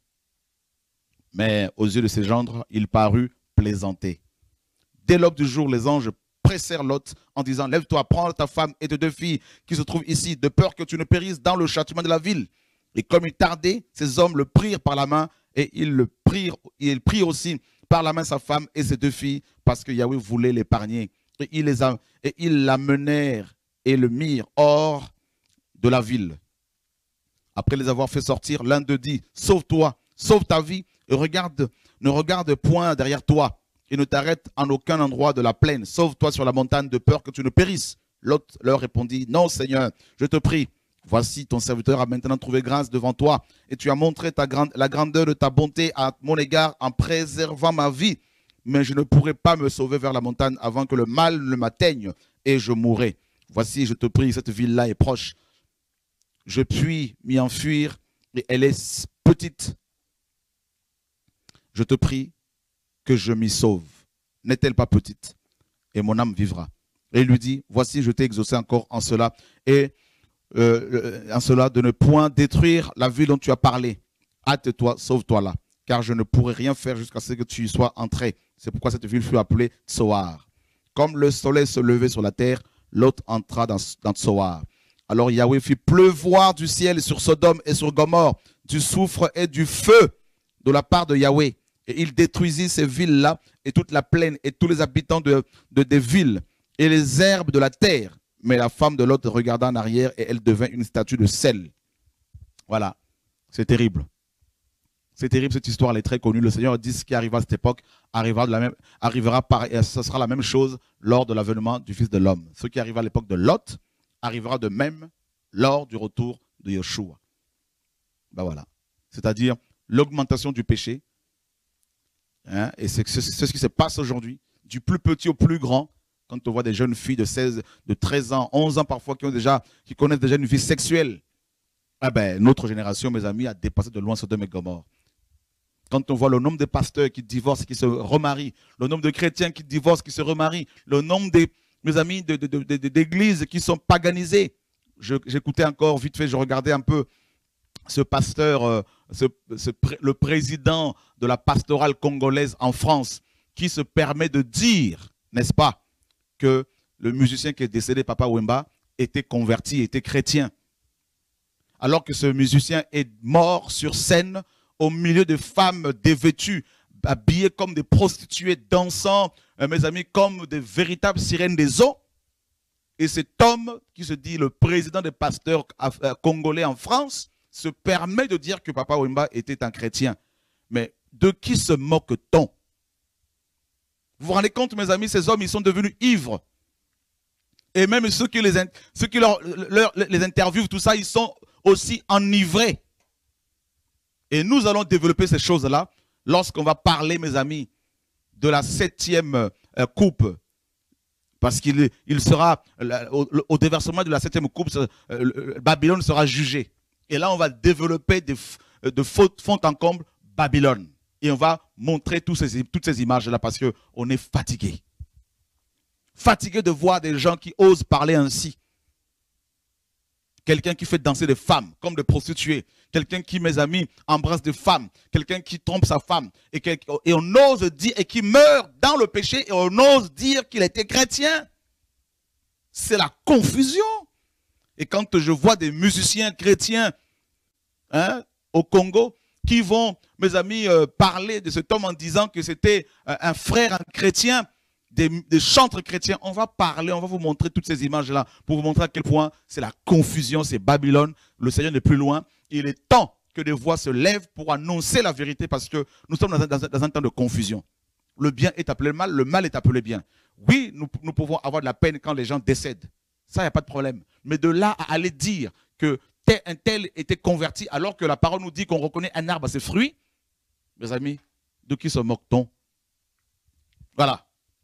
S1: Mais aux yeux de ses gendres, il parut plaisanter. Dès l'aube du jour, les anges pressèrent Lot en disant, lève-toi, prends ta femme et tes deux filles qui se trouvent ici, de peur que tu ne périsses dans le châtiment de la ville. Et comme il tardait, ces hommes le prirent par la main, et ils le prirent, il prit aussi par la main sa femme et ses deux filles, parce que Yahweh voulait l'épargner. Et ils les a, et ils l'amenèrent et le mirent hors de la ville. Après les avoir fait sortir, l'un d'eux dit, sauve-toi, sauve ta vie, et regarde, ne regarde point derrière toi, et ne t'arrête en aucun endroit de la plaine. Sauve-toi sur la montagne de peur que tu ne périsses. L'autre leur répondit, non Seigneur, je te prie. Voici, ton serviteur a maintenant trouvé grâce devant toi, et tu as montré ta grande, la grandeur de ta bonté à mon égard en préservant ma vie. Mais je ne pourrai pas me sauver vers la montagne avant que le mal ne m'atteigne, et je mourrai. Voici, je te prie, cette ville-là est proche. Je puis m'y enfuir, et elle est petite. Je te prie que je m'y sauve. N'est-elle pas petite? Et mon âme vivra. Et il lui dit, voici, je t'ai exaucé encore en cela, et Euh, en cela, de ne point détruire la ville dont tu as parlé. Hâte-toi, sauve-toi là, car je ne pourrai rien faire jusqu'à ce que tu y sois entré. C'est pourquoi cette ville fut appelée Tsoar. Comme le soleil se levait sur la terre, Lot entra dans, dans Tsoar. Alors Yahweh fit pleuvoir du ciel sur Sodome et sur Gomorrhe, du soufre et du feu de la part de Yahweh. Et il détruisit ces villes-là et toute la plaine et tous les habitants de, de, des villes et les herbes de la terre. Mais la femme de Lot regarda en arrière et elle devint une statue de sel. Voilà, c'est terrible. C'est terrible, cette histoire, elle est très connue. Le Seigneur dit ce qui arriva à cette époque arrivera, de la même, arrivera par, et ce sera la même chose lors de l'avènement du Fils de l'homme. Ce qui arriva à l'époque de Lot arrivera de même lors du retour de Yeshua. Ben voilà. C'est-à-dire l'augmentation du péché. Hein, et c'est ce qui se passe aujourd'hui, du plus petit au plus grand. Quand on voit des jeunes filles de seize, de treize ans, onze ans parfois, qui, ont déjà, qui connaissent déjà une vie sexuelle, eh ben, notre génération, mes amis, a dépassé de loin Sodome et Gomorrhe. Quand on voit le nombre de pasteurs qui divorcent, qui se remarient, le nombre de chrétiens qui divorcent, qui se remarient, le nombre de, mes amis, de, de, de, de, d'églises qui sont paganisées. J'écoutais encore, vite fait, je regardais un peu ce pasteur, euh, ce, ce, le président de la pastorale congolaise en France, qui se permet de dire, n'est-ce pas, que le musicien qui est décédé, Papa Wemba, était converti, était chrétien. Alors que ce musicien est mort sur scène au milieu de femmes dévêtues, habillées comme des prostituées, dansant, euh, mes amis, comme des véritables sirènes des eaux. Et cet homme, qui se dit le président des pasteurs congolais en France, se permet de dire que Papa Wemba était un chrétien. Mais de qui se moque-t-on? Vous vous rendez compte, mes amis, ces hommes, ils sont devenus ivres. Et même ceux qui les, ceux qui leur, leur, les interviewent, tout ça, ils sont aussi enivrés. Et nous allons développer ces choses-là lorsqu'on va parler, mes amis, de la septième euh, coupe. Parce qu'il il sera, au, au déversement de la septième coupe, euh, Babylone sera jugée. Et là, on va développer de, de fond en comble Babylone. Et on va montrer tous ces, toutes ces images-là parce qu'on est fatigué. Fatigué de voir des gens qui osent parler ainsi. Quelqu'un qui fait danser des femmes comme des prostituées. Quelqu'un qui, mes amis, embrasse des femmes. Quelqu'un qui trompe sa femme. Et, et on ose dire, et qui meurt dans le péché, et on ose dire qu'il était chrétien. C'est la confusion. Et quand je vois des musiciens chrétiens hein, au Congo, qui vont, mes amis, euh, parler de cet homme en disant que c'était euh, un frère, un chrétien, des, des chantres chrétiens, on va parler, on va vous montrer toutes ces images-là pour vous montrer à quel point c'est la confusion, c'est Babylone, le Seigneur n'est plus loin. Il est temps que des voix se lèvent pour annoncer la vérité parce que nous sommes dans un, dans un, dans un temps de confusion. Le bien est appelé mal, le mal est appelé bien. Oui, nous, nous pouvons avoir de la peine quand les gens décèdent. Ça, il n'y a pas de problème. Mais de là à aller dire que tel, un tel était converti alors que la parole nous dit qu'on reconnaît un arbre à ses fruits, mes amis, de qui se moque-t-on? Voilà.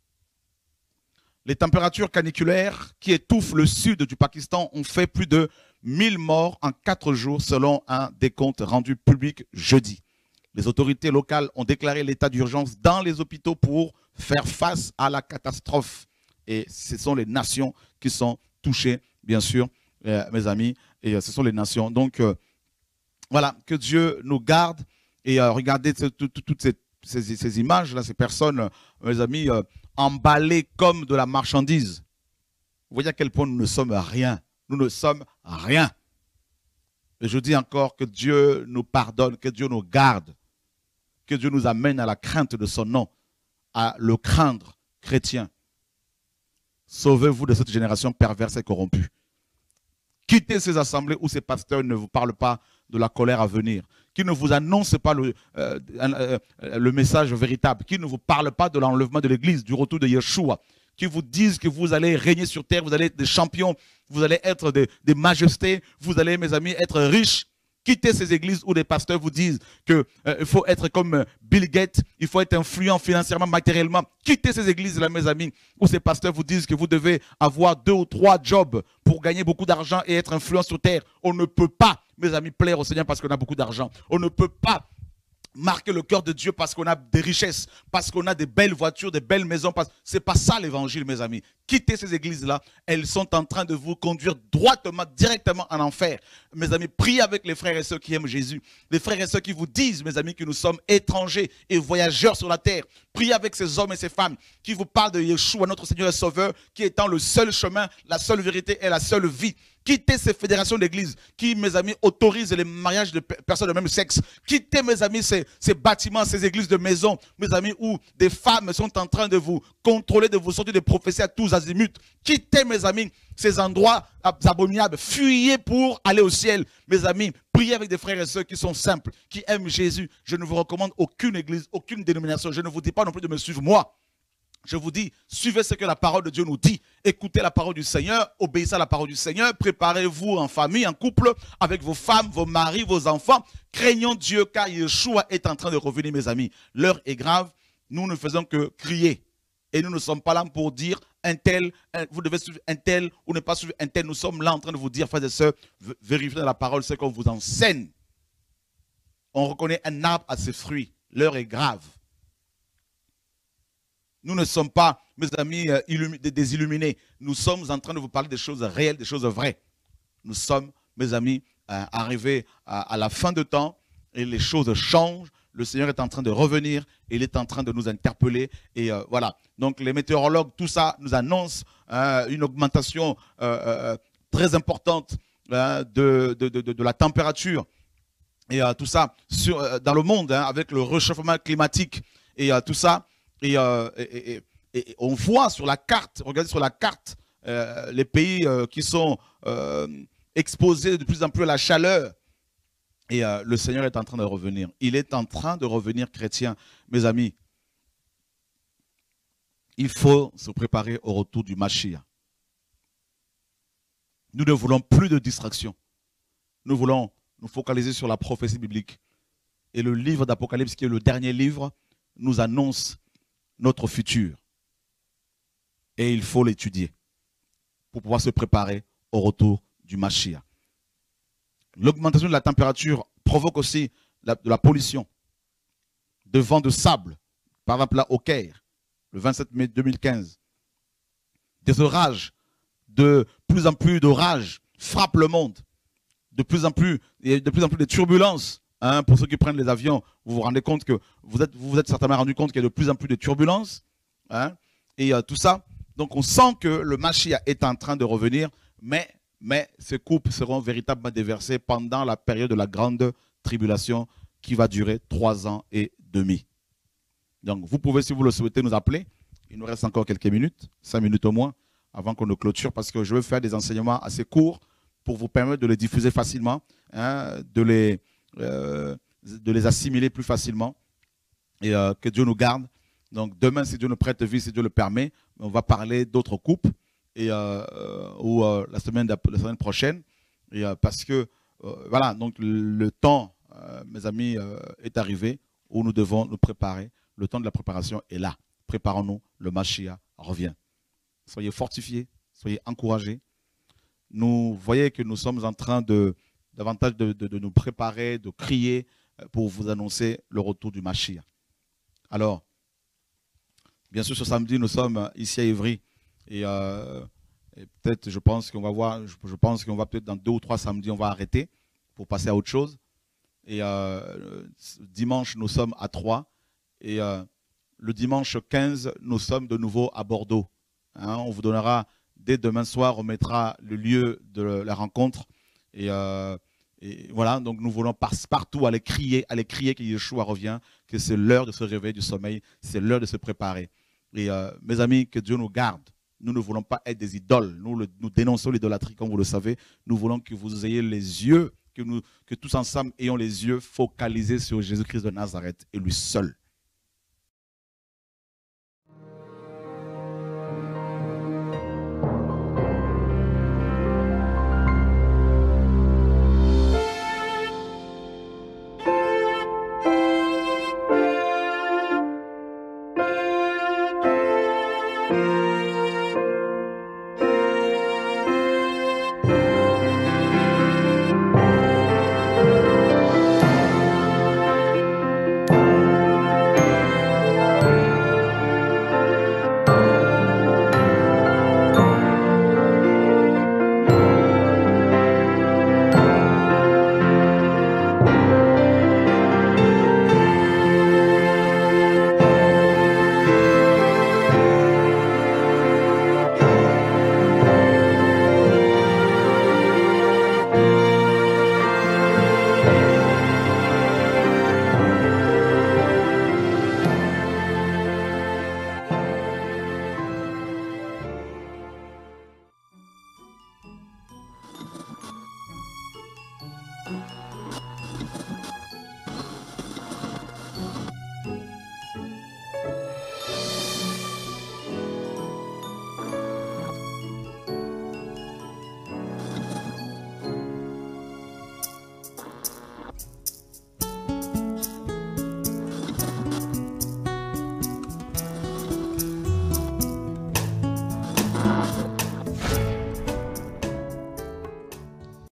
S1: Les températures caniculaires qui étouffent le sud du Pakistan ont fait plus de mille morts en quatre jours selon un décompte rendu public jeudi. Les autorités locales ont déclaré l'état d'urgence dans les hôpitaux pour faire face à la catastrophe. Et ce sont les nations qui sont touchées, bien sûr, euh, mes amis, et euh, ce sont les nations. Donc, euh, voilà, que Dieu nous garde. Et euh, regardez toutes ces, ces, ces images-là, ces personnes, euh, mes amis, euh, emballées comme de la marchandise. Vous voyez à quel point nous ne sommes rien. Nous ne sommes rien. Et je dis encore que Dieu nous pardonne, que Dieu nous garde, que Dieu nous amène à la crainte de son nom, à le craindre chrétien. Sauvez-vous de cette génération perverse et corrompue. Quittez ces assemblées où ces pasteurs ne vous parlent pas de la colère à venir, qui ne vous annoncent pas le, euh, euh, le message véritable, qui ne vous parlent pas de l'enlèvement de l'Église, du retour de Yeshua, qui vous disent que vous allez régner sur terre, vous allez être des champions, vous allez être des, des majestés, vous allez, mes amis, être riches. Quittez ces églises où des pasteurs vous disent qu'il euh, faut être comme Bill Gates, il faut être influent financièrement, matériellement. Quittez ces églises-là, mes amis, où ces pasteurs vous disent que vous devez avoir deux ou trois jobs pour gagner beaucoup d'argent et être influent sur terre. On ne peut pas, mes amis, plaire au Seigneur parce qu'on a beaucoup d'argent. On ne peut pas marquer le cœur de Dieu parce qu'on a des richesses, parce qu'on a des belles voitures, des belles maisons. Ce n'est pas ça l'évangile, mes amis. Quittez ces églises-là. Elles sont en train de vous conduire droitement, directement en enfer. Mes amis, priez avec les frères et sœurs qui aiment Jésus. Les frères et sœurs qui vous disent, mes amis, que nous sommes étrangers et voyageurs sur la terre. Priez avec ces hommes et ces femmes qui vous parlent de Yeshua, notre Seigneur et Sauveur, qui étant le seul chemin, la seule vérité et la seule vie. Quittez ces fédérations d'église qui, mes amis, autorisent les mariages de personnes de même sexe. Quittez, mes amis, ces, ces bâtiments, ces églises de maison, mes amis, où des femmes sont en train de vous contrôler, de vous sortir des prophéties à tous azimuts. Quittez, mes amis, ces endroits abominables. Fuyez pour aller au ciel. Mes amis, priez avec des frères et sœurs qui sont simples, qui aiment Jésus. Je ne vous recommande aucune église, aucune dénomination. Je ne vous dis pas non plus de me suivre moi. Je vous dis, suivez ce que la parole de Dieu nous dit. Écoutez la parole du Seigneur, obéissez à la parole du Seigneur. Préparez-vous en famille, en couple, avec vos femmes, vos maris, vos enfants. Craignons Dieu car Yeshua est en train de revenir, mes amis. L'heure est grave. Nous ne faisons que crier. Et nous ne sommes pas là pour dire un tel, un, vous devez suivre un tel ou ne pas suivre un tel. Nous sommes là en train de vous dire, frères et sœurs, vérifiez dans la parole ce qu'on vous enseigne. On reconnaît un arbre à ses fruits. L'heure est grave. Nous ne sommes pas, mes amis, euh, des illuminés. Nous sommes en train de vous parler des choses réelles, des choses vraies. Nous sommes, mes amis, euh, arrivés à, à la fin de temps et les choses changent. le Seigneur est en train de revenir, il est en train de nous interpeller. Et euh, voilà, donc les météorologues, tout ça nous annonce euh, une augmentation euh, euh, très importante euh, de, de, de, de la température. Et euh, tout ça sur, euh, dans le monde, hein, avec le réchauffement climatique et euh, tout ça. Et, euh, et, et, et on voit sur la carte, regardez sur la carte, euh, les pays euh, qui sont euh, exposés de plus en plus à la chaleur. Et euh, le Seigneur est en train de revenir. Il est en train de revenir, chrétien. Mes amis, il faut se préparer au retour du Mashiach. Nous ne voulons plus de distraction. Nous voulons nous focaliser sur la prophétie biblique. Et le livre d'Apocalypse, qui est le dernier livre, nous annonce notre futur. Et il faut l'étudier pour pouvoir se préparer au retour du Mashiach. L'augmentation de la température provoque aussi la, de la pollution, de vents de sable, par exemple là au Caire, le vingt-sept mai deux mille quinze. Des orages, de plus en plus d'orages frappent le monde. De plus en plus, et de plus en plus de turbulences. Hein, pour ceux qui prennent les avions, vous vous rendez compte que vous êtes, vous vous êtes certainement rendu compte qu'il y a de plus en plus de turbulences. Hein, et euh, tout ça. Donc on sent que le Mashiach est en train de revenir, mais, mais ces coupes seront véritablement déversées pendant la période de la grande tribulation qui va durer trois ans et demi. Donc vous pouvez, si vous le souhaitez, nous appeler. Il nous reste encore quelques minutes, cinq minutes au moins, avant qu'on ne clôture, parce que je vais faire des enseignements assez courts pour vous permettre de les diffuser facilement, hein, de, les, euh, de les assimiler plus facilement. Et euh, que Dieu nous garde. Donc demain, si Dieu nous prête vie, si Dieu le permet, on va parler d'autres coupes et euh, ou euh, la semaine la semaine prochaine. Et euh, parce que euh, voilà, donc le, le temps, euh, mes amis, euh, est arrivé où nous devons nous préparer. Le temps de la préparation est là. Préparons-nous. Le Mashiach revient. Soyez fortifiés, soyez encouragés. Nous voyez que nous sommes en train de davantage de, de, de nous préparer, de crier pour vous annoncer le retour du Mashiach. Alors, bien sûr, ce samedi, nous sommes ici à Évry. Et, euh, et peut-être, je pense qu'on va voir, je, je pense qu'on va peut-être dans deux ou trois samedis, on va arrêter pour passer à autre chose. Et euh, dimanche, nous sommes à Troyes. Et euh, le dimanche quinze, nous sommes de nouveau à Bordeaux. Hein, on vous donnera, dès demain soir, on mettra le lieu de la rencontre. Et, euh, et voilà, donc nous voulons par, partout aller crier, aller crier que Yeshua revient, que c'est l'heure de se réveiller du sommeil, c'est l'heure de se préparer. Et euh, mes amis, que Dieu nous garde. Nous ne voulons pas être des idoles. Nous, le, nous dénonçons l'idolâtrie, comme vous le savez. Nous voulons que vous ayez les yeux, que, nous, que tous ensemble ayons les yeux focalisés sur Jésus-Christ de Nazareth et lui seul.